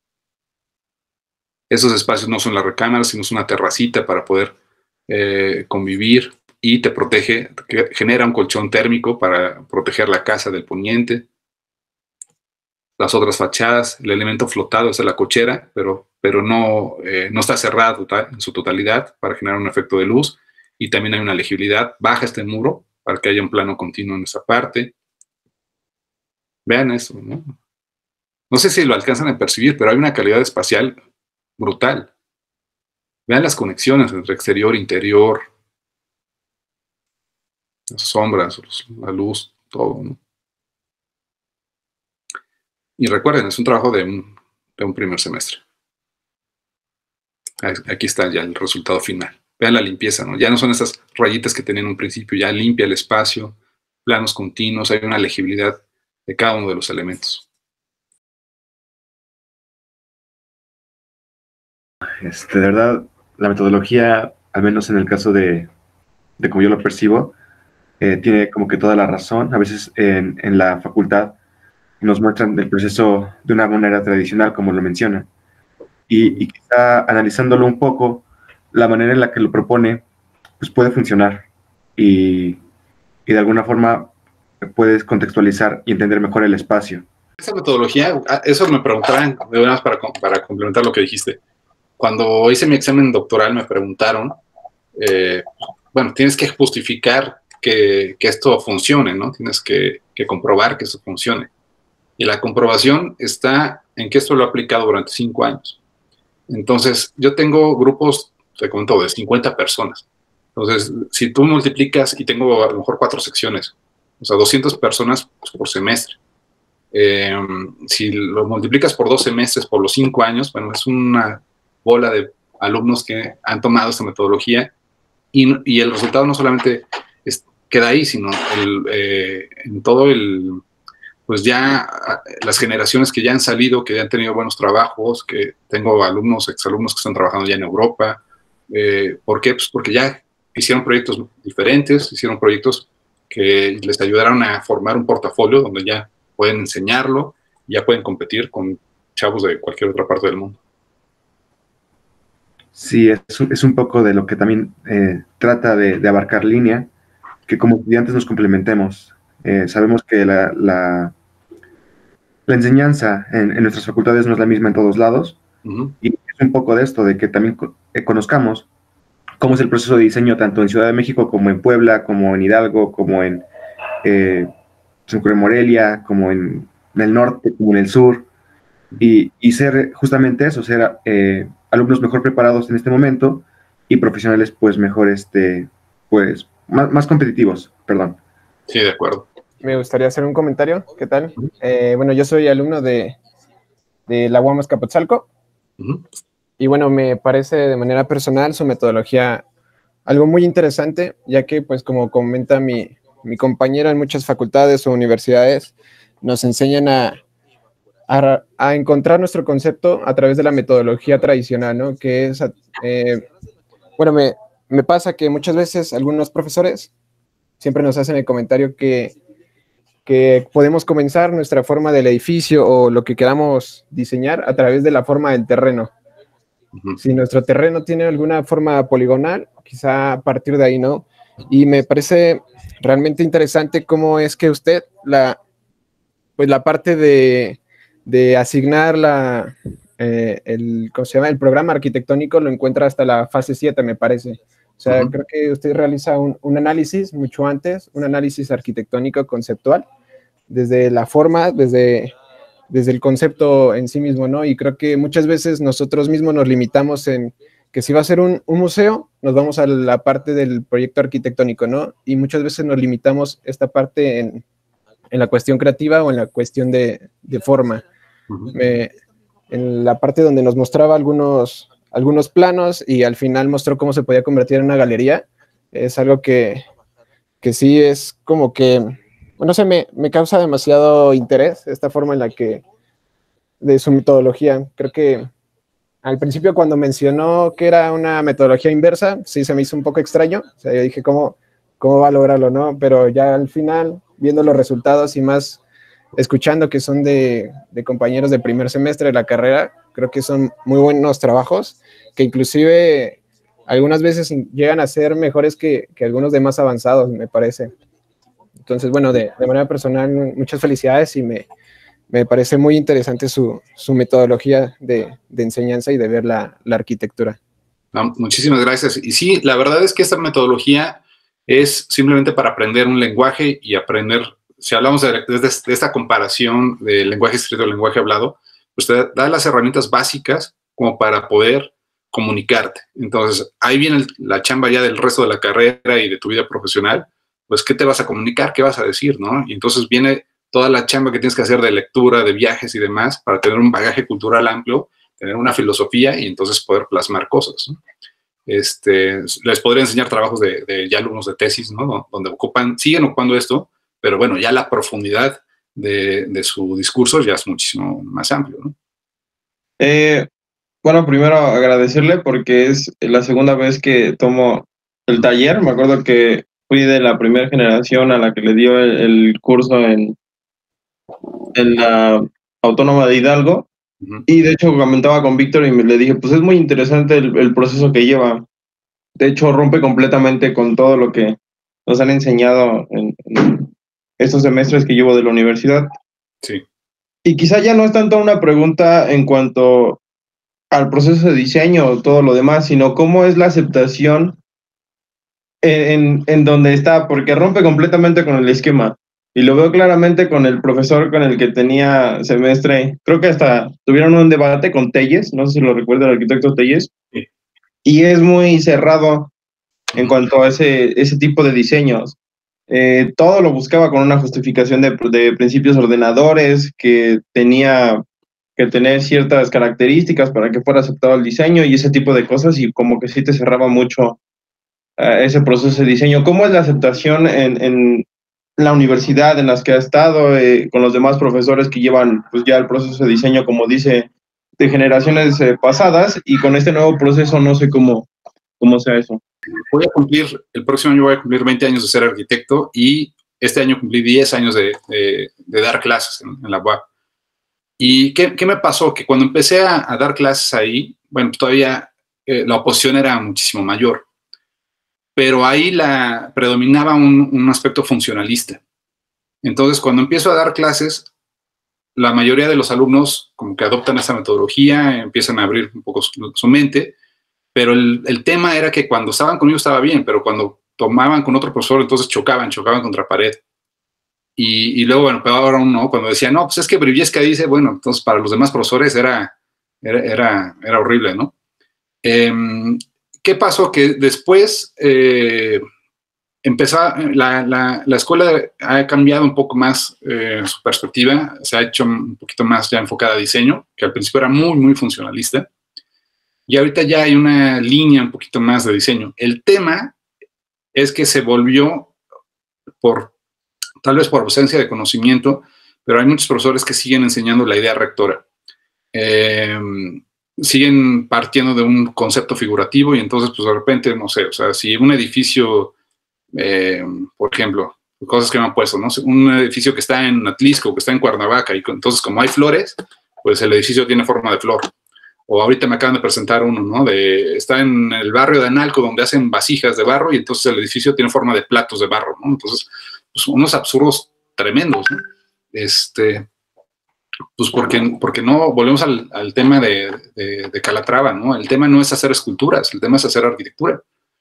Esos espacios no son la recámara, sino es una terracita para poder eh, convivir y te protege, que genera un colchón térmico para proteger la casa del poniente. Las otras fachadas, el elemento flotado es la cochera, pero, pero no, eh, no está cerrada total, en su totalidad para generar un efecto de luz. Y también hay una legibilidad. Baja este muro para que haya un plano continuo en esa parte. Vean eso, ¿no? No sé si lo alcanzan a percibir, pero hay una calidad espacial brutal. Vean las conexiones entre exterior e interior. Las sombras, la luz, todo, ¿no? Y recuerden, es un trabajo de un, de un primer semestre. Aquí está ya el resultado final. Vean la limpieza, ¿no? Ya no son esas rayitas que tenían en un principio, ya limpia el espacio, planos continuos, hay una legibilidad de cada uno de los elementos. Este, de verdad, la metodología, al menos en el caso de, de como yo lo percibo, eh, tiene como que toda la razón. A veces en, en la facultad nos muestran el proceso de una manera tradicional, como lo menciona, y, y quizá analizándolo un poco, la manera en la que lo propone, pues puede funcionar, y, y de alguna forma puedes contextualizar y entender mejor el espacio. Esa metodología, eso me preguntaban, de verdad, para, para complementar lo que dijiste. Cuando hice mi examen doctoral me preguntaron, eh, bueno, tienes que justificar que, que esto funcione, ¿no? Tienes que, que comprobar que esto funcione. Y la comprobación está en que esto lo he aplicado durante cinco años. Entonces, yo tengo grupos, te comento, de cincuenta personas. Entonces, si tú multiplicas, y tengo a lo mejor cuatro secciones, o sea, doscientas personas pues, por semestre. Eh, si lo multiplicas por dos semestres, por los cinco años, bueno, es una bola de alumnos que han tomado esta metodología y, y el resultado no solamente es, queda ahí, sino el, eh, en todo el, pues ya las generaciones que ya han salido, que ya han tenido buenos trabajos, que tengo alumnos, exalumnos que están trabajando ya en Europa. Eh, ¿Por qué? Pues porque ya hicieron proyectos diferentes, hicieron proyectos que les ayudaron a formar un portafolio donde ya pueden enseñarlo, ya pueden competir con chavos de cualquier otra parte del mundo. Sí, es, es un poco de lo que también eh, trata de, de abarcar Línea, que como estudiantes nos complementemos. Eh, sabemos que la, la, la enseñanza en, en nuestras facultades no es la misma en todos lados, uh-huh. Y es un poco de esto, de que también eh, conozcamos cómo es el proceso de diseño tanto en Ciudad de México como en Puebla, como en Hidalgo, como en, eh, en Morelia, como en, en el norte, como en el sur, y, y ser justamente eso, ser eh, alumnos mejor preparados en este momento y profesionales pues mejor, este, pues, más, más competitivos, perdón. Sí, de acuerdo. Me gustaría hacer un comentario, ¿qué tal? Eh, bueno, yo soy alumno de, de la U A M Azcapotzalco, uh-huh. Y bueno, me parece de manera personal su metodología algo muy interesante, ya que, pues, como comenta mi, mi compañero, en muchas facultades o universidades nos enseñan a, a, a encontrar nuestro concepto a través de la metodología tradicional, ¿no? Que es, eh, bueno, me, me pasa que muchas veces algunos profesores siempre nos hacen el comentario que, que podemos comenzar nuestra forma del edificio o lo que queramos diseñar a través de la forma del terreno. Uh-huh. Si nuestro terreno tiene alguna forma poligonal, quizá a partir de ahí, ¿no? Y me parece realmente interesante cómo es que usted, la, pues la parte de, de asignar la, eh, el, ¿cómo se llama? El programa arquitectónico lo encuentra hasta la fase siete, me parece. O sea, uh-huh. creo que usted realiza un, un análisis mucho antes, un análisis arquitectónico conceptual, desde la forma, desde, desde el concepto en sí mismo, ¿no? Y creo que muchas veces nosotros mismos nos limitamos en que si va a ser un, un museo, nos vamos a la parte del proyecto arquitectónico, ¿no? Y muchas veces nos limitamos esta parte en, en la cuestión creativa o en la cuestión de, de forma. Uh-huh. Me, en la parte donde nos mostraba algunos... algunos planos y al final mostró cómo se podía convertir en una galería, es algo que, que sí es como que, no sé, me, me causa demasiado interés esta forma en la que, de su metodología. Creo que al principio cuando mencionó que era una metodología inversa, sí se me hizo un poco extraño, o sea, yo dije, ¿cómo, cómo va a lograrlo, no? Pero ya al final, viendo los resultados y más escuchando que son de, de compañeros de primer semestre de la carrera, creo que son muy buenos trabajos, que inclusive algunas veces llegan a ser mejores que, que algunos de más avanzados, me parece. Entonces, bueno, de, de manera personal, muchas felicidades y me, me parece muy interesante su, su metodología de, de enseñanza y de ver la, la arquitectura. No, muchísimas gracias. Y sí, la verdad es que esta metodología es simplemente para aprender un lenguaje y aprender, si hablamos de, de, de esta comparación del lenguaje escrito al lenguaje hablado, pues te da las herramientas básicas como para poder comunicarte. Entonces, ahí viene el, la chamba ya del resto de la carrera y de tu vida profesional, pues, ¿qué te vas a comunicar? ¿Qué vas a decir? ¿No? Y entonces viene toda la chamba que tienes que hacer de lectura, de viajes y demás, para tener un bagaje cultural amplio, tener una filosofía y entonces poder plasmar cosas, ¿no? Este, les podría enseñar trabajos de, de ya alumnos de tesis, ¿no? Donde ocupan, siguen ocupando esto, pero bueno, ya la profundidad de, de su discurso ya es muchísimo más amplio, ¿no? Eh, bueno, primero agradecerle porque es la segunda vez que tomo el taller. Me acuerdo que fui de la primera generación a la que le dio el, el curso en, en la Autónoma de Hidalgo. Uh-huh. Y de hecho comentaba con Víctor y me, le dije, pues es muy interesante el, el proceso que lleva. De hecho, rompe completamente con todo lo que nos han enseñado en, en estos semestres que llevo de la universidad. Sí. Y quizá ya no es tanto una pregunta en cuanto al proceso de diseño o todo lo demás, sino cómo es la aceptación en, en, en donde está, porque rompe completamente con el esquema. Y lo veo claramente con el profesor con el que tenía semestre. Creo que hasta tuvieron un debate con Telles, no sé si lo recuerda el arquitecto Telles. Sí. Y es muy cerrado en cuanto a ese, ese tipo de diseños. Eh, todo lo buscaba con una justificación de, de principios ordenadores, que tenía que tener ciertas características para que fuera aceptado el diseño y ese tipo de cosas, y como que sí te cerraba mucho uh, ese proceso de diseño. ¿Cómo es la aceptación en, en la universidad en las que ha estado, eh, con los demás profesores que llevan pues ya el proceso de diseño, como dice, de generaciones eh, pasadas, y con este nuevo proceso no sé cómo, cómo sea eso? Voy a cumplir, el próximo año voy a cumplir veinte años de ser arquitecto y este año cumplí diez años de, de, de dar clases en, en la U A P. ¿Y qué, qué me pasó? Que cuando empecé a, a dar clases ahí, bueno, todavía eh, la oposición era muchísimo mayor, pero ahí la, predominaba un, un aspecto funcionalista. Entonces, cuando empiezo a dar clases, la mayoría de los alumnos como que adoptan esa metodología, empiezan a abrir un poco su, su mente, pero el, el tema era que cuando estaban conmigo estaba bien, pero cuando tomaban con otro profesor, entonces chocaban, chocaban contra pared. Y, y luego, bueno, pero ahora uno, cuando decía, no, pues es que Briviesca dice, bueno, entonces para los demás profesores era, era, era, era horrible, ¿no? Eh, ¿Qué pasó? Que después eh, empezó, la, la, la escuela ha cambiado un poco más eh, su perspectiva, se ha hecho un poquito más ya enfocada a diseño, que al principio era muy, muy funcionalista, y ahorita ya hay una línea un poquito más de diseño. El tema es que se volvió, por tal vez por ausencia de conocimiento, pero hay muchos profesores que siguen enseñando la idea rectora. Eh, siguen partiendo de un concepto figurativo y entonces, pues de repente, no sé, o sea, si un edificio, eh, por ejemplo, cosas que me han puesto, ¿no? Un edificio que está en Atlisco, que está en Cuernavaca, y entonces como hay flores, pues el edificio tiene forma de flor. O ahorita me acaban de presentar uno, ¿no? De, está en el barrio de Analco, donde hacen vasijas de barro, y entonces el edificio tiene forma de platos de barro, ¿no? Entonces, pues unos absurdos tremendos, ¿no? Este, pues porque, porque no, volvemos al, al tema de, de, de Calatrava, ¿no? El tema no es hacer esculturas, el tema es hacer arquitectura.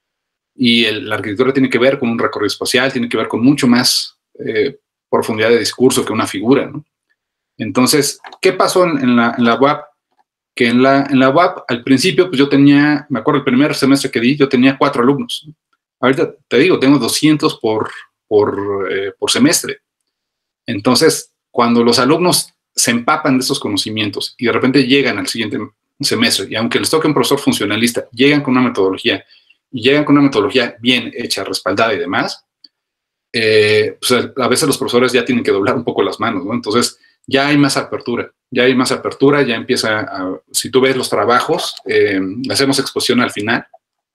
Y el, la arquitectura tiene que ver con un recorrido espacial, tiene que ver con mucho más eh, profundidad de discurso que una figura, ¿no? Entonces, ¿qué pasó en, en, la, en la U A P? Que en la, en la U A P, al principio, pues yo tenía, me acuerdo el primer semestre que di, yo tenía cuatro alumnos. Ahorita te digo, tengo doscientos por, por, eh, por semestre. Entonces, cuando los alumnos se empapan de esos conocimientos y de repente llegan al siguiente semestre, y aunque les toque un profesor funcionalista, llegan con una metodología, y llegan con una metodología bien hecha, respaldada y demás, eh, pues a veces los profesores ya tienen que doblar un poco las manos, ¿no? Entonces, ya hay más apertura, ya hay más apertura, ya empieza a, si tú ves los trabajos, eh, hacemos exposición al final,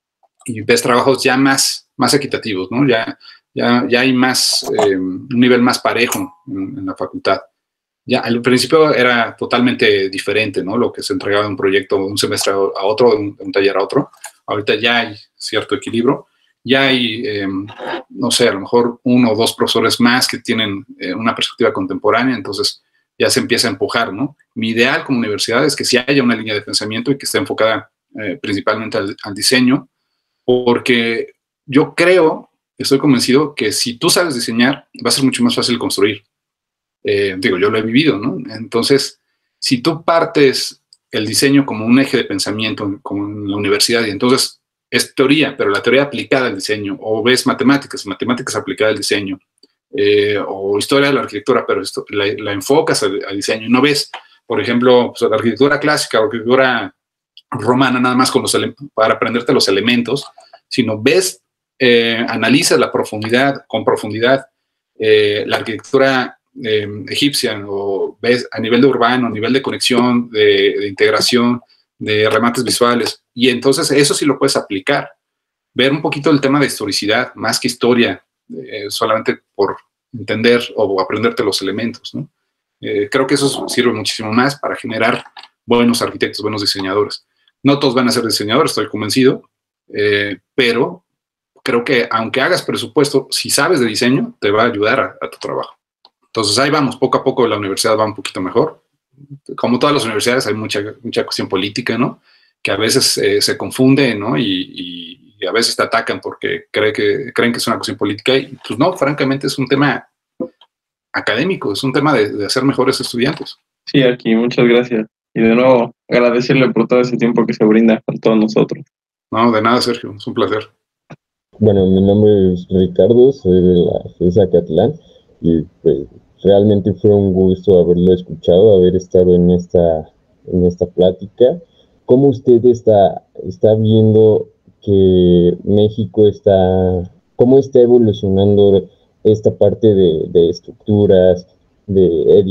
y ves trabajos ya más, más equitativos, ¿no? Ya, ya, ya hay más, eh, un nivel más parejo en, en la facultad. Ya al principio era totalmente diferente, ¿no? Lo que se entregaba de un proyecto de un semestre a otro, de un, de un taller a otro. Ahorita ya hay cierto equilibrio. Ya hay, eh, no sé, a lo mejor uno o dos profesores más que tienen eh, una perspectiva contemporánea, entonces ya se empieza a empujar, ¿no? Mi ideal como universidad es que sí haya una línea de pensamiento y que esté enfocada eh, principalmente al, al diseño, porque yo creo, estoy convencido que si tú sabes diseñar, va a ser mucho más fácil construir. Eh, digo, yo lo he vivido, ¿no? Entonces, si tú partes el diseño como un eje de pensamiento, como en la universidad, y entonces es teoría, pero la teoría aplicada al diseño, o ves matemáticas, matemáticas aplicadas al diseño, eh, o historia de la arquitectura, pero esto, la, la enfocas al, al diseño, y no ves, por ejemplo, pues, la arquitectura clásica o arquitectura romana nada más con los para aprenderte los elementos, sino ves, eh, analizas la profundidad, con profundidad, eh, la arquitectura Eh, egipcia, o ves a nivel de urbano, a nivel de conexión, de, de integración, de remates visuales, y entonces eso sí lo puedes aplicar, ver un poquito el tema de historicidad, más que historia, eh, solamente por entender o aprenderte los elementos, ¿no? Eh, creo que eso sirve muchísimo más para generar buenos arquitectos, buenos diseñadores. No todos van a ser diseñadores, estoy convencido, eh, pero creo que aunque hagas presupuesto, si sabes de diseño, te va a ayudar a, a tu trabajo. Entonces ahí vamos, poco a poco la universidad va un poquito mejor. Como todas las universidades hay mucha, mucha cuestión política, ¿no? Que a veces eh, se confunde, ¿no? Y, y, y a veces te atacan porque cree que, creen que es una cuestión política y pues no, francamente es un tema académico, es un tema de, de hacer mejores estudiantes. Sí, aquí, muchas gracias. Y de nuevo, agradecerle por todo ese tiempo que se brinda con todos nosotros. No, de nada, Sergio, es un placer. Bueno, mi nombre es Ricardo, soy de la F E S Acatlán. Y pues realmente fue un gusto haberlo escuchado, haber estado en esta, en esta plática. ¿Cómo usted está, está viendo que México está, cómo está evolucionando esta parte de, de estructuras, de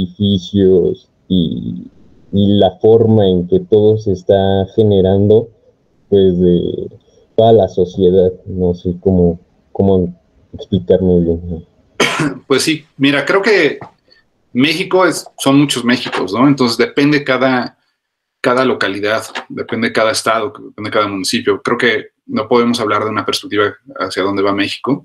edificios y, y la forma en que todo se está generando, pues, de toda la sociedad? No sé cómo, cómo explicarme bien, ¿no? Pues sí, mira, creo que México es, son muchos Méxicos, ¿no? Entonces depende cada, cada localidad, depende cada estado, depende cada municipio. Creo que no podemos hablar de una perspectiva hacia dónde va México.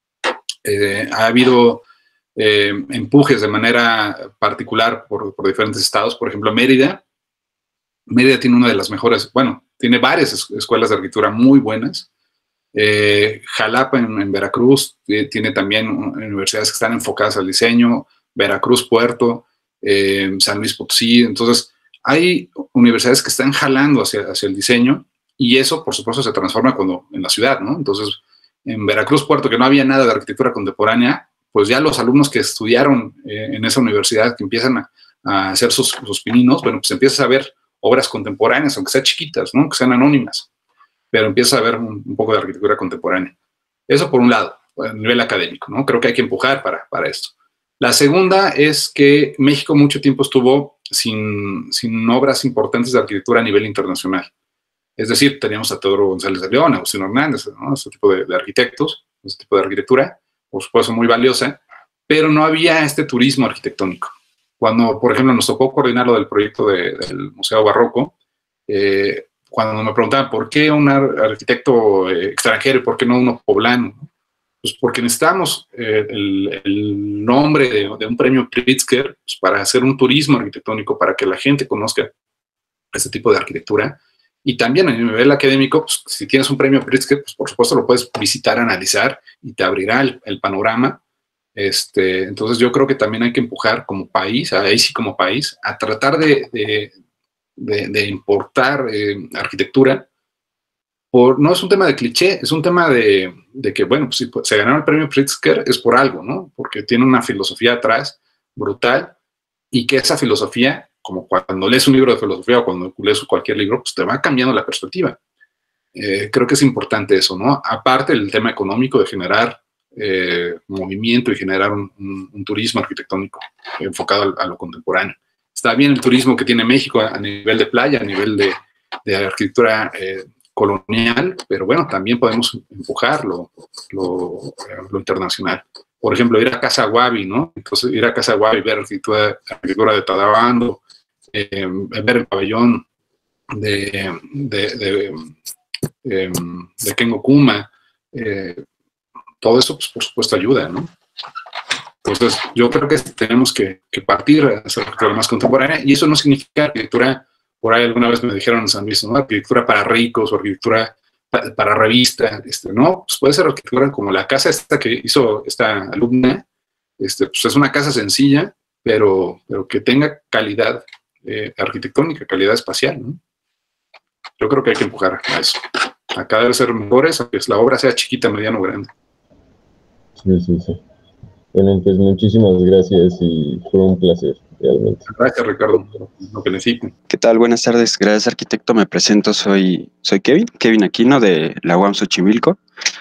Eh, ha habido eh, empujes de manera particular por, por diferentes estados. Por ejemplo, Mérida. Mérida tiene una de las mejores, bueno, tiene varias es, escuelas de arquitectura muy buenas. Eh, Jalapa en, en Veracruz eh, tiene también universidades que están enfocadas al diseño, Veracruz, Puerto, eh, San Luis Potosí. Entonces hay universidades que están jalando hacia, hacia el diseño y eso por supuesto se transforma cuando en la ciudad, ¿no? Entonces en Veracruz, Puerto, que no había nada de arquitectura contemporánea, pues ya los alumnos que estudiaron eh, en esa universidad, que empiezan a, a hacer sus, sus pininos, bueno, pues empiezas a ver obras contemporáneas, aunque sean chiquitas, ¿no? Que sean anónimas, pero empieza a haber un, un poco de arquitectura contemporánea. Eso por un lado, a nivel académico, ¿no? Creo que hay que empujar para, para esto. La segunda es que México mucho tiempo estuvo sin, sin obras importantes de arquitectura a nivel internacional. Es decir, teníamos a Teodoro González de León, a Agustín Hernández, ¿no? Ese tipo de, de arquitectos, ese tipo de arquitectura, por supuesto muy valiosa, pero no había este turismo arquitectónico. Cuando, por ejemplo, nos tocó coordinar lo del proyecto de, del Museo Barroco, eh, cuando me preguntaban por qué un arquitecto eh, extranjero y por qué no uno poblano, pues porque necesitamos eh, el, el nombre de, de un premio Pritzker pues, para hacer un turismo arquitectónico, para que la gente conozca este tipo de arquitectura. Y también a nivel académico, pues, si tienes un premio Pritzker, pues por supuesto lo puedes visitar, analizar y te abrirá el, el panorama. Este, entonces yo creo que también hay que empujar como país, ahí sí como país, a tratar de, de, de, de importar eh, arquitectura. Por, no es un tema de cliché, es un tema de, de que, bueno, pues si se ganó el premio Pritzker es por algo, ¿no? Porque tiene una filosofía atrás brutal y que esa filosofía, como cuando lees un libro de filosofía o cuando lees cualquier libro, pues te va cambiando la perspectiva. Eh, creo que es importante eso, ¿no? Aparte del tema económico de generar eh, movimiento y generar un, un, un turismo arquitectónico enfocado a, a lo contemporáneo. Está bien el turismo que tiene México a, a nivel de playa, a nivel de, de arquitectura eh, colonial, pero bueno, también podemos empujar lo, lo, lo internacional. Por ejemplo, ir a Casa Guavi, ¿no? Entonces, ir a Casa Guavi, ver arquitectura, arquitectura de Tadabando, eh, ver el pabellón de, de, de, de, de Kengo Kuma, eh, todo eso, pues, por supuesto, ayuda, ¿no? Entonces, yo creo que tenemos que, que partir a hacer arquitectura más contemporánea, y eso no significa arquitectura, por ahí alguna vez me dijeron en San Luis, ¿no? Arquitectura para ricos o arquitectura para, para revista, este, ¿no? Pues puede ser arquitectura como la casa esta que hizo esta alumna, este, pues es una casa sencilla, pero, pero que tenga calidad eh, arquitectónica, calidad espacial, ¿no? Yo creo que hay que empujar a eso. Acá debe ser mejores, aunque la obra sea chiquita, mediana o grande. Sí, sí, sí. Bueno, pues muchísimas gracias y fue un placer, realmente. Gracias, Ricardo, lo que necesiten. ¿Qué tal? Buenas tardes. Gracias, arquitecto. Me presento, soy, soy Kevin, Kevin Aquino de la U A M Xochimilco.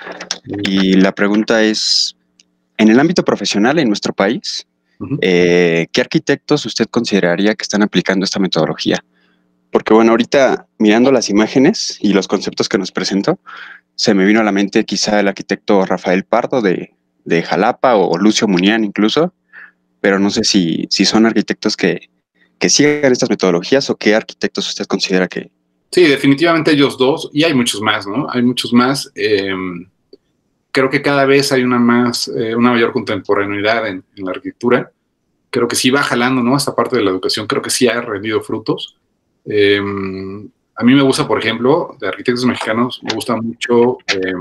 Y la pregunta es, en el ámbito profesional en nuestro país, uh-huh. eh, ¿qué arquitectos usted consideraría que están aplicando esta metodología? Porque bueno, ahorita mirando las imágenes y los conceptos que nos presentó, se me vino a la mente quizá el arquitecto Rafael Pardo de, de Jalapa o Lucio Munián incluso, pero no sé si, si son arquitectos que, que sigan estas metodologías o qué arquitectos usted considera que... Sí, definitivamente ellos dos, y hay muchos más, ¿no? Hay muchos más. Eh, creo que cada vez hay una, más, eh, una mayor contemporaneidad en, en la arquitectura. Creo que sí va jalando, ¿no? Esta parte de la educación, creo que sí ha rendido frutos. Eh, a mí me gusta, por ejemplo, de arquitectos mexicanos, me gusta mucho eh,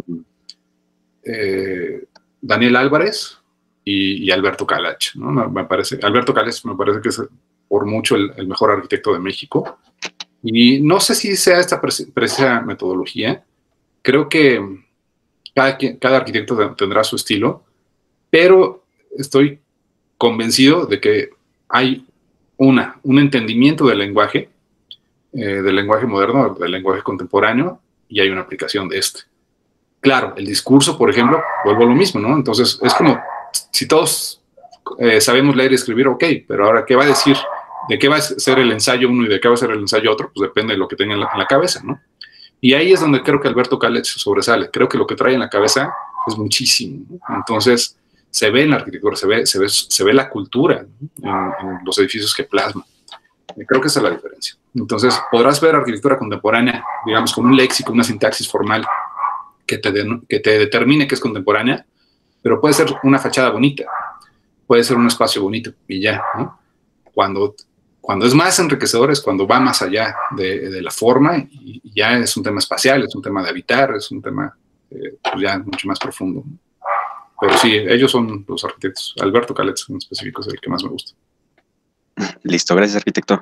eh, Daniel Álvarez y, y Alberto Calach, ¿no? Me, me parece, Alberto Calach me parece que es por mucho el, el mejor arquitecto de México. Y no sé si sea esta precisa metodología. Creo que cada, cada arquitecto tendrá su estilo, pero estoy convencido de que hay una, un entendimiento del lenguaje, eh, del lenguaje moderno, del lenguaje contemporáneo, y hay una aplicación de este. Claro, el discurso, por ejemplo, vuelvo a lo mismo, ¿no? Entonces, es como si todos eh, sabemos leer y escribir, ok, pero ahora, ¿qué va a decir? ¿De qué va a ser el ensayo uno y de qué va a ser el ensayo otro? Pues depende de lo que tenga en la, en la cabeza, ¿no? Y ahí es donde creo que Alberto Calach sobresale. Creo que lo que trae en la cabeza es muchísimo, ¿no? Entonces, se ve en la arquitectura, se ve, se ve, se ve la cultura, ¿no? en, en los edificios que plasma. Creo que esa es la diferencia. Entonces, podrás ver arquitectura contemporánea, digamos, con un léxico, una sintaxis formal que te, de, que te determine que es contemporánea, pero puede ser una fachada bonita, puede ser un espacio bonito y ya, ¿no? Cuando, cuando es más enriquecedor es cuando va más allá de, de la forma y, y ya es un tema espacial, es un tema de habitar, es un tema eh, pues ya mucho más profundo, ¿no? Pero sí, ellos son los arquitectos. Alberto Calach en específico es el que más me gusta. Listo, gracias, arquitecto.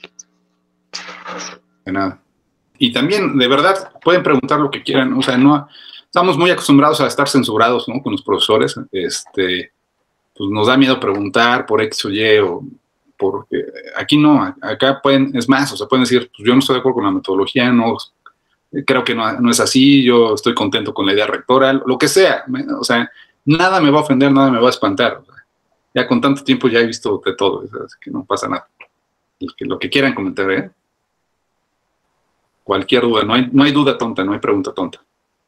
De nada. Y también, de verdad, pueden preguntar lo que quieran. O sea, no estamos muy acostumbrados a estar censurados, ¿no? Con los profesores. Este, pues nos da miedo preguntar por X o Y, o porque aquí no, acá pueden, es más, o sea, pueden decir, pues yo no estoy de acuerdo con la metodología, no, creo que no, no es así, yo estoy contento con la idea rectora, lo que sea, me, o sea, nada me va a ofender, nada me va a espantar. O sea, ya con tanto tiempo ya he visto de todo, así que no pasa nada. Lo que, lo que quieran comentar, ¿eh? Cualquier duda, no hay, no hay duda tonta, no hay pregunta tonta.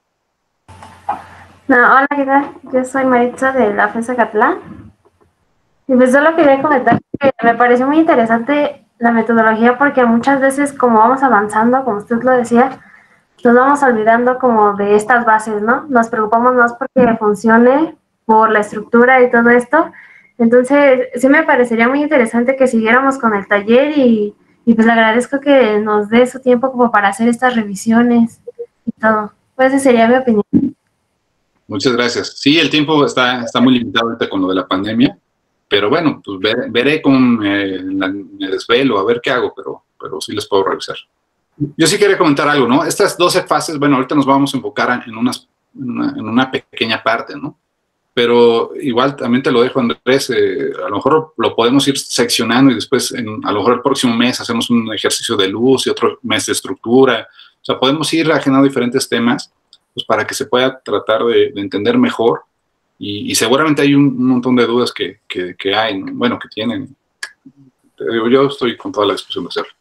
No, hola, ¿qué tal? Yo soy Maritza de la FES Zacatlán. Y pues solo quería comentar que me pareció muy interesante la metodología porque muchas veces como vamos avanzando, como usted lo decía, nos vamos olvidando como de estas bases, ¿no? Nos preocupamos más porque funcione, por la estructura y todo esto. Entonces, sí me parecería muy interesante que siguiéramos con el taller y, y pues le agradezco que nos dé su tiempo como para hacer estas revisiones y todo. Pues esa sería mi opinión. Muchas gracias. Sí, el tiempo está, está muy limitado ahorita con lo de la pandemia, pero bueno, pues ver, veré cómo me, me desvelo, a ver qué hago, pero, pero sí les puedo revisar. Yo sí quería comentar algo, ¿no? Estas doce fases, bueno, ahorita nos vamos a enfocar en, unas, en, una, en una pequeña parte, ¿no? Pero igual también te lo dejo, Andrés, eh, a lo mejor lo podemos ir seccionando y después, en, a lo mejor el próximo mes hacemos un ejercicio de luz y otro mes de estructura. O sea, podemos ir agendando diferentes temas pues, para que se pueda tratar de, de entender mejor y, y seguramente hay un, un montón de dudas que, que, que hay, ¿no? Bueno, que tienen. Te digo, yo estoy con toda la disposición de hacerlo.